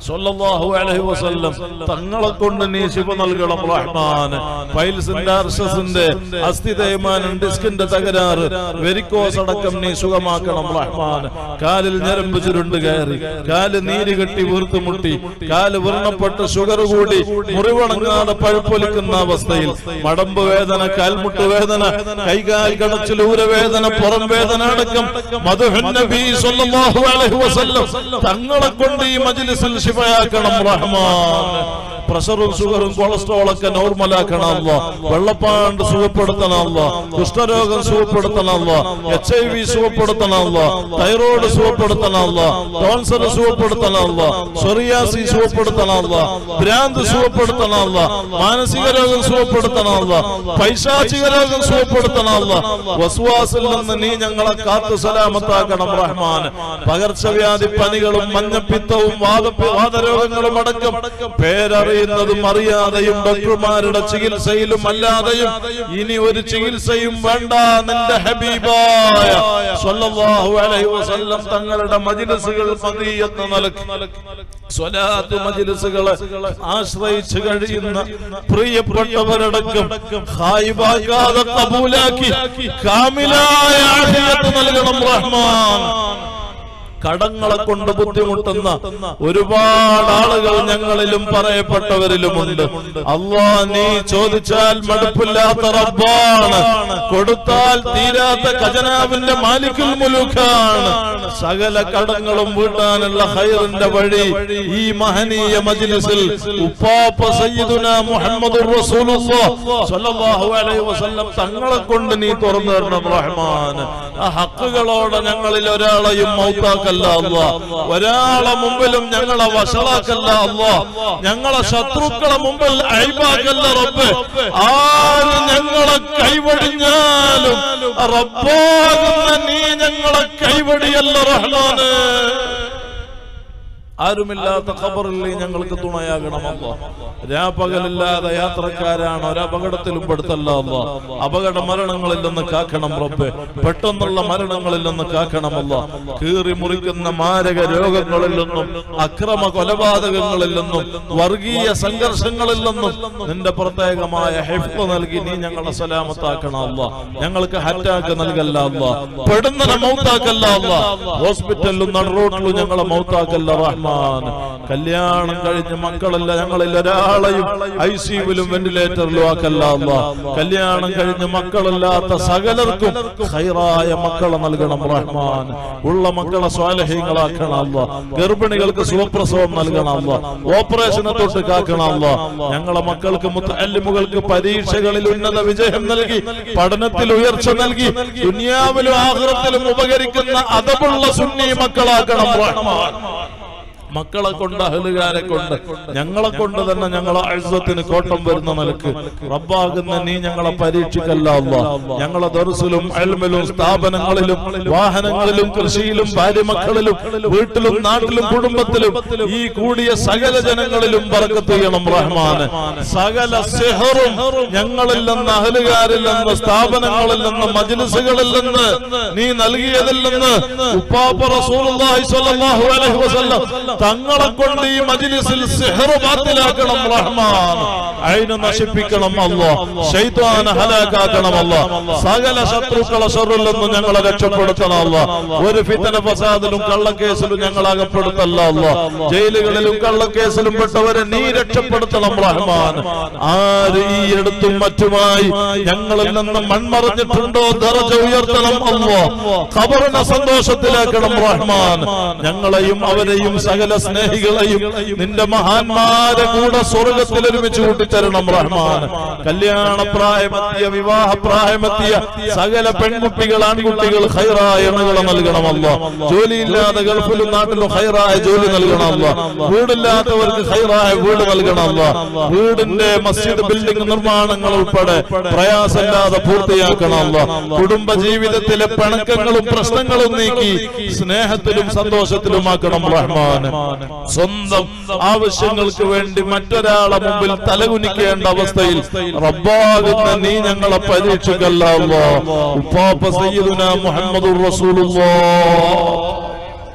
സ്വല്ലല്ലാഹു അലൈഹി വസല്ലം തങ്ങളെ കൊണ്ട് നീ ശിഫ നൽകണം റഹ്മാൻ. പൈൽസിന്റെ അർശസിന്റെ അസ്ഥി തേയ്മാനം, ഡിസ്കിന്റെ തകരാറ്, വെരിക്കോസ് അടക്കം നീ സുഖമാക്കണം റഹ്മാൻ. കാലിൽ ഞരമ്പ് ചുരുണ്ട് കയറി, കാല് നീര് കെട്ടി വീർത്തുമുട്ടി, കാല് വ്രണപ്പെട്ട് ഷുഗർ കൂടി മുറിവണങ്ങാതെ പഴുപ്പൊലിക്കുന്ന അവസ്ഥയിൽ മടമ്പ് വേദന, കാൽമുട്ട് വേദന, കൈകാൽ കടച്ചിൽ, ഊരവേദന, പുറം വേദന അടക്കം മദ്ഹുൻ നബി സ്വല്ലല്ലാഹു അലൈഹി വസല്ലം തങ്ങളെ കൊണ്ട് ഈ മജ്ലിസിൽ ശിഫയാക്കണം റഹ്മാൻ. പ്രഷറും ഷുഗറും കൊളസ്ട്രോളൊക്കെ നോർമലാക്കണം അല്ലാ. വെള്ളപ്പാണ്ട് സുഖപ്പെടുത്തണം അല്ലാ. കുഷ്ഠരോഗം സുഖപ്പെടുത്തണം അല്ലാ. എച്ച് ഐ വി സുഖപ്പെടുത്തണം അല്ലാ. തൈറോയ്ഡ് സുഖപ്പെടുത്തണം അല്ലാ. ടോൺസർ സുഖപ്പെടുത്തണം അല്ലാ. സോറിയാസിസ് സുഖപ്പെടുത്തണം അല്ലാ. ഭ്രാന്ത് സുഖപ്പെടുത്തണം അല്ലാ. മാനസിക രോഗം സുഖപ്പെടുത്തണം അല്ലാ. പൈശാചിക രോഗം സുഖപ്പെടുത്തണം അല്ലാ. വസ്വാസിൽ നിന്ന് നീ ഞങ്ങളെ കാത്തു സലാമത്താക്കണം റഹ്മാൻ. പകർച്ചവ്യാധി പനികളും മഞ്ഞപ്പിത്തവും വാദ വാദരോഗങ്ങളും അടക്കം പേരറിയുന്നതും അറിയാതെയും ഡോക്ടർമാരുടെ ചികിത്സയിലും അല്ലാതെയും ഇനി ഒരു ചികിത്സയും വേണ്ട, നിന്റെ ഹബീബായ സ്വല്ലല്ലാഹു അലൈഹി വസല്ലം തങ്ങളുടെ മജ്ലിസുകൾ മതി എന്ന നിലക്ക് സ്വലാത്ത് മജ്ലിസുകളെ ആശ്രയിച്ച് കഴിയുന്ന പ്രിയപ്പെട്ടവരടക്കം ഖായിബാകാതെ ഖബൂലാക്കി കാമിലായ ആഫിയത്ത് നൽകണം റഹ്മാൻ. കടങ്ങളെ കൊണ്ട് ബുദ്ധിമുട്ടുന്ന ഒരുപാട് ആളുകൾ ഞങ്ങളിലും പറയപ്പെട്ടവരിലുമുണ്ട്. അല്ലാ, നീ ചോദിച്ചാൽ മടുപ്പില്ലാത്ത റബ്ബാണ്, കൊടുത്താൽ തീരാത്ത ഖജനാവിന്റെ മാലിക്കുൽ മുലൂക്കാണ്. സകല കടങ്ങളും വീട്ടാനുള്ള ഖൈറിന്റെ വഴി ഈ മഹനീയ മജ്ലിസിൽ ഉപ്പാപ്പ സയ്യിദുനാ മുഹമ്മദുർ റസൂലുള്ളാഹി സ്വല്ലല്ലാഹു അലൈഹി വസല്ലം തങ്ങളെ കൊണ്ട് നീ തുറന്നു തരണം റഹ്മാൻ. ആ ഹക്കുകളോടെ ഞങ്ങളിൽ ഒരാളെയും മൗത്താക്ക ഒരാളെ മുമ്പിലും ഞങ്ങളെ വഷളാക്കല്ല അല്ലാ. ഞങ്ങളെ ശത്രുക്കളെ മുമ്പിൽ അയ്ബാക്കല്ല റബ്ബ്. ആര് ഞങ്ങളെ കൈവടിഞ്ഞാലും റബ്ബാകുന്ന നീ ഞങ്ങളെ കൈവടിയല്ല റഹ്മാന്. ആരുമില്ലാത്ത ഖബറിൽ ഞങ്ങൾക്ക് തുണയാകണം അല്ലാ. രാപകലില്ലാതെ യാത്രക്കാരാണ്, ഒരപകടത്തിലും പെടുത്തല്ല അല്ലാ. അപകട മരണങ്ങളിൽ നിന്ന് കാക്കണം റബ്ബേ. പെട്ടെന്നുള്ള മരണങ്ങളിൽ നിന്ന് കാക്കണം അല്ലാ. കീറി മുറിക്കുന്ന മാരക രോഗങ്ങളിൽ നിന്നും അക്രമ കൊലപാതകങ്ങളിൽ നിന്നും വർഗീയ സംഘർഷങ്ങളിൽ നിന്നും നിന്റെ പ്രത്യേകമായ ഹിഫ്ള് നൽകി നീ ഞങ്ങളെ സലാമത്താക്കണം അല്ലാ. ഞങ്ങൾക്ക് അറ്റാക്ക് നൽകല്ല അല്ലാ. പെടുന്നനെ മൗത്താക്കല്ല അല്ലാ. ഹോസ്പിറ്റലിലും നടുറോട്ടിലും ഞങ്ങളെ മൗത്താക്കല്ല റഹ്മാൻ. കല്യാണം കഴിഞ്ഞ് മക്കളല്ല ഞങ്ങളിൽ ഒരാളെയും ഐ സിയുവിലും വെന്റിലേറ്ററിലും ആക്കല്ല അല്ലാ. കല്യാണം കഴിഞ്ഞ് മക്കളില്ലാത്ത സകലർക്കും ഖൈറായ മക്കളെ നൽകണം റഹ്മാൻ. ഉള്ള മക്കളെ സ്വാലിഹീങ്ങളാക്കണം അല്ലാ. ഗർഭിണികൾക്ക് സുഖപ്രസവം നൽകണം അല്ലാ. ഓപ്പറേഷനെ തൊട്ട് കാക്കണം അല്ലാ. ഞങ്ങളെ മക്കൾക്ക് മുത്തഅല്ലിമുകൾക്ക് പരീക്ഷകളിൽ ഉന്നത വിജയം നൽകി, പഠനത്തിൽ ഉയർച്ച നൽകി, ദുനിയാവിലും ആഖിറത്തിലും ഉപകരിക്കുന്ന അദബുള്ള സുന്നി മക്കളാക്കണം റഹ്മാൻ. മക്കളെ കൊണ്ട്, അഹ്ലുകാരെ കൊണ്ട്, ഞങ്ങളെ കൊണ്ട് തന്നെ ഞങ്ങളെ ഇസ്സത്തിന് കോട്ടം വരുന്ന നിലക്ക് റബ്ബാകുന്ന നീ ഞങ്ങളെ പരീക്ഷിക്കല്ല അല്ലാ. ഞങ്ങളെ ദർസിലും ഇൽമിലും സ്ഥാപനങ്ങളിലും വാഹനങ്ങളിലും കൃഷിയിലും ഭാര്യമക്കളിലും വീട്ടിലും നാട്ടിലും കുടുംബത്തിലും ഈ കൂടിയ സകല ജനങ്ങളിലും ബർക്കത്ത് ചെയ്യണം റഹ്മാന്. സകല സിഹറും ഞങ്ങളിൽ നിന്ന്, അഹ്ലുകാരിൽ നിന്ന്, സ്ഥാപനങ്ങളിൽ നിന്ന്, മജ്ലിസുകളിൽ നിന്ന്, നീ നൽകിയതിൽ നിന്ന് ഉപ്പാപ്പ റസൂലുള്ളാഹി സ്വല്ലല്ലാഹു അലൈഹി വസല്ലം തങ്ങളെ കൊണ്ട് ഈ മജ്ലിസിൽ സിഹർ ബാത്തിലാക്കണം റഹ്മാൻ. ഐന് നശിപ്പിക്കണം അല്ലാ. ശൈത്വാനെ ഹലാക്കാക്കണം അല്ലാ. സകല ശത്രുക്കളെ ശർറിൽ നിന്ന് ഞങ്ങളെ രക്ഷപ്പെടുത്തണം അല്ലാ. ഒരു ഫിത്ന ഫസാദിലും കള്ളക്കേസിലും ഞങ്ങൾ അകപ്പെടുത്തല്ല അല്ലാ. ജയിലുകളിലും കള്ളക്കേസിലും പെട്ടവരെ നീ രക്ഷപ്പെടുത്തണം റഹ്മാൻ. ആര് ഈ എടുത്തും മറ്റുമായി ഞങ്ങളിൽ നിന്ന് മൺമറഞ്ഞിട്ടുണ്ടോ ദറജ ഉയർത്തണം അല്ലാ. ഖബറിനെ സന്തോഷത്തിലാക്കണം റഹ്മാൻ. ഞങ്ങളെയും അവരെയും സകല സ്നേഹികളെയും നിന്റെ മഹാന്മാരെ കൂടെ സ്വർഗത്തിൽ ഒരുമിച്ച് കൂട്ടിത്തരണം റഹ്മാൻ. കല്യാണ പ്രായമെത്തിയ, വിവാഹ പ്രായമെത്തിയ സകല പെൺകുട്ടികൾ, ആൺകുട്ടികൾ ഖൈറായ ഇണകളെ നൽകണമല്ലോ. ജോലിയില്ലാതെ ഗൾഫിലും നാട്ടിലും ഖൈറായ ജോലി നൽകണമല്ലോ. വീടില്ലാത്തവർക്ക് ഖൈറായ വീട് നൽകണമല്ലോ. വീടിന്റെ മസ്ജിദ് ബിൽഡിംഗ് നിർമ്മാണങ്ങൾ ഉൾപ്പെടെ പ്രയാസമില്ലാതെ പൂർത്തിയാക്കണമല്ലോ. കുടുംബ ജീവിതത്തിലെ പിണക്കങ്ങളും പ്രശ്നങ്ങളും നീക്കി സ്നേഹത്തിലും സന്തോഷത്തിലുമാക്കണം റഹ്മാൻ. സ്വന്തം ആവശ്യങ്ങൾക്ക് വേണ്ടി മറ്റൊരാളെ മുമ്പിൽ തലകുനിക്കേണ്ട അവസ്ഥയിൽ റബ്ബാകുന്ന നീ ഞങ്ങളെ പരീക്ഷിക്കല്ല അല്ലാഹ്. ഉപ്പാപ്പ സയ്യിദുനാ മുഹമ്മദുർ റസൂലുള്ളാഹ്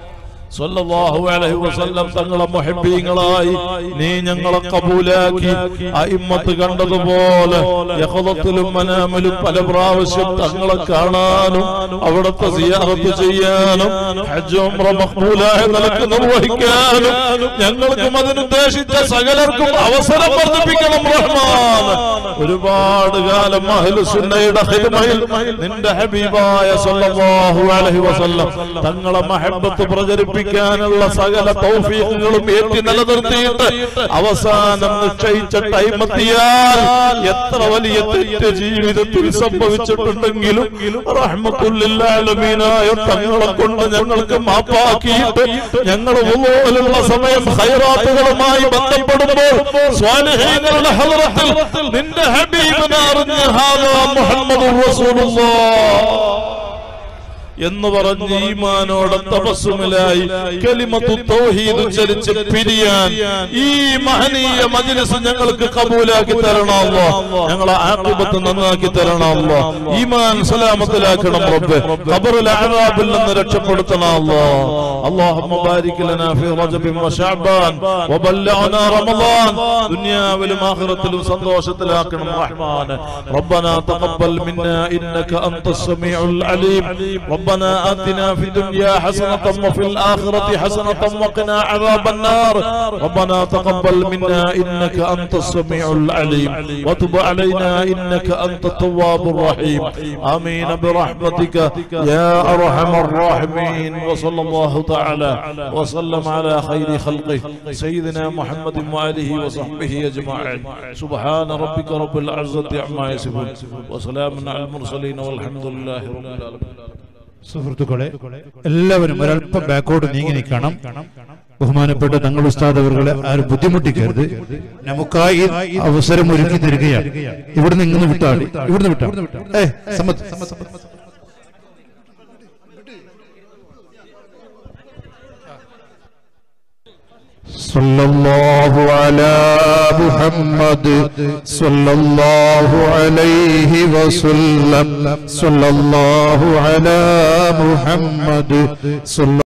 സല്ലല്ലാഹു അലൈഹി വസല്ലം തങ്ങളെ മുഹബ്ബീങ്ങളായി നീ ഞങ്ങളെ കബൂലാക്കി അയിമ്മത്ത് കണ്ടതുപോലെ യഖദത്തിലും മനാമിലും പല പ്രാവശ്യം തങ്ങളെ കാണാനും അവിടുത്തെ സിയാറത്ത് ചെയ്യാനും ഹജ്ജ് ഉംറ മഖ്ബൂലായ നിലക്ക് നിർവഹിക്കാനും ഞങ്ങൾക്കും അതിനുദ്ദേശിച്ച സകലർക്കും അവസരം വർദ്ധിപ്പിക്കണം റഹ്മാൻ. ഒരുപാട് കാലം അഹ്ലുസുന്നയുടെ ഖിദ്മയിൽ നിന്റെ ഹബീബായ സല്ലല്ലാഹു അലൈഹി വസല്ലം തങ്ങളെ മഹബ്ബത്ത് പ്രചരിപ്പിക്കാനുള്ള സകല തൗഫീഖുകളും ഏറ്റി നിലനിർത്തിയിട്ട് അവസാനം നിശ്ചയിച്ച ടൈം എത്തിയാൽ എത്ര വലിയ തെറ്റ് ജീവിതത്തിൽ സംഭവിച്ചിട്ടുണ്ടെങ്കിലും റഹ്മത്തുൽ ലിൽ ആലമീനായ തങ്ങളെ കൊണ്ട് ഞങ്ങൾക്ക് മാപ്പാക്കിയിട്ട് ഞങ്ങൾ വുളൂലുള്ള സമയം ഖൈറാത്തുകളുമായി ബന്ധപ്പെടുമ്പോൾ സ്വാലിഹീങ്ങളുടെ ഹളറത്തിൽ നിന്റെ ഹബീബിനെ അറിഞ്ഞ് ഹാദാ മുഹമ്മദുർ റസൂലുള്ളാഹ് എന്ന് പറഞ്ഞ് ഈമാനോടെ തപസ്സുമിലായി കലിമത്തു തൗഹീദ് ഉച്ചരിച്ച് പിരിയാൻ ഈ മഹനീയ മജ്ലിസ് ഞങ്ങൾക്ക് കബൂലാക്കി തരണം അല്ലാഹ്. ഞങ്ങളെ ആഖിബത്ത് നന്നാക്കി തരണം അല്ലാഹ്. ഈമാൻ സലാമത്തിലാക്കണം റബ്ബേ. ഖബറിലെ അദാബിൽ നിന്ന് രക്ഷപ്പെടുത്തണം അല്ലാഹ്. اللهم بارك لنا في رجب وشعبان وبلغنا رمضان ദുനിയാവിലും ആഖിറത്തിലും സന്തോഷത്തിലാക്കണം റഹ്മാൻ. ربنا تقبل منا انك انت السميع العليم. ربنا آتنا في الدنيا حسنة وفي الآخرة حسنة وقنا عذاب النار. ربنا تقبل منا إنك أنت السميع العليم وتب علينا إنك أنت التواب الرحيم. آمين برحمتك يا أرحم الراحمين. وصلى الله تعالى وسلم على خير خلقه سيدنا محمد وآله وصحبه أجمعين. سبحان ربك رب العزة عما يصفون وسلام على المرسلين والحمد لله رب العالمين. സുഹൃത്തുക്കളെ, എല്ലാവരും ഒരല്പം ബാക്കോട്ട് നീങ്ങി നിൽക്കണം. ബഹുമാനപ്പെട്ട തങ്ങൾ ഉസ്താദ് അവരുടെ ആരും ബുദ്ധിമുട്ടിക്കരുത്. നമുക്കായി അവസരം ഒരുക്കി തരികയാണ്. ഇവിടുന്ന് ഇങ്ങനെ വിട്ടാടി, ഇവിടുന്ന് വിട്ടാ ഏ സമ്മത് സല്ലല്ലാഹു അലാ മുഹമ്മദ് സല്ലല്ലാഹു അലൈഹി വസല്ലം സല്ലല്ലാഹു അലാ മുഹമ്മദ്.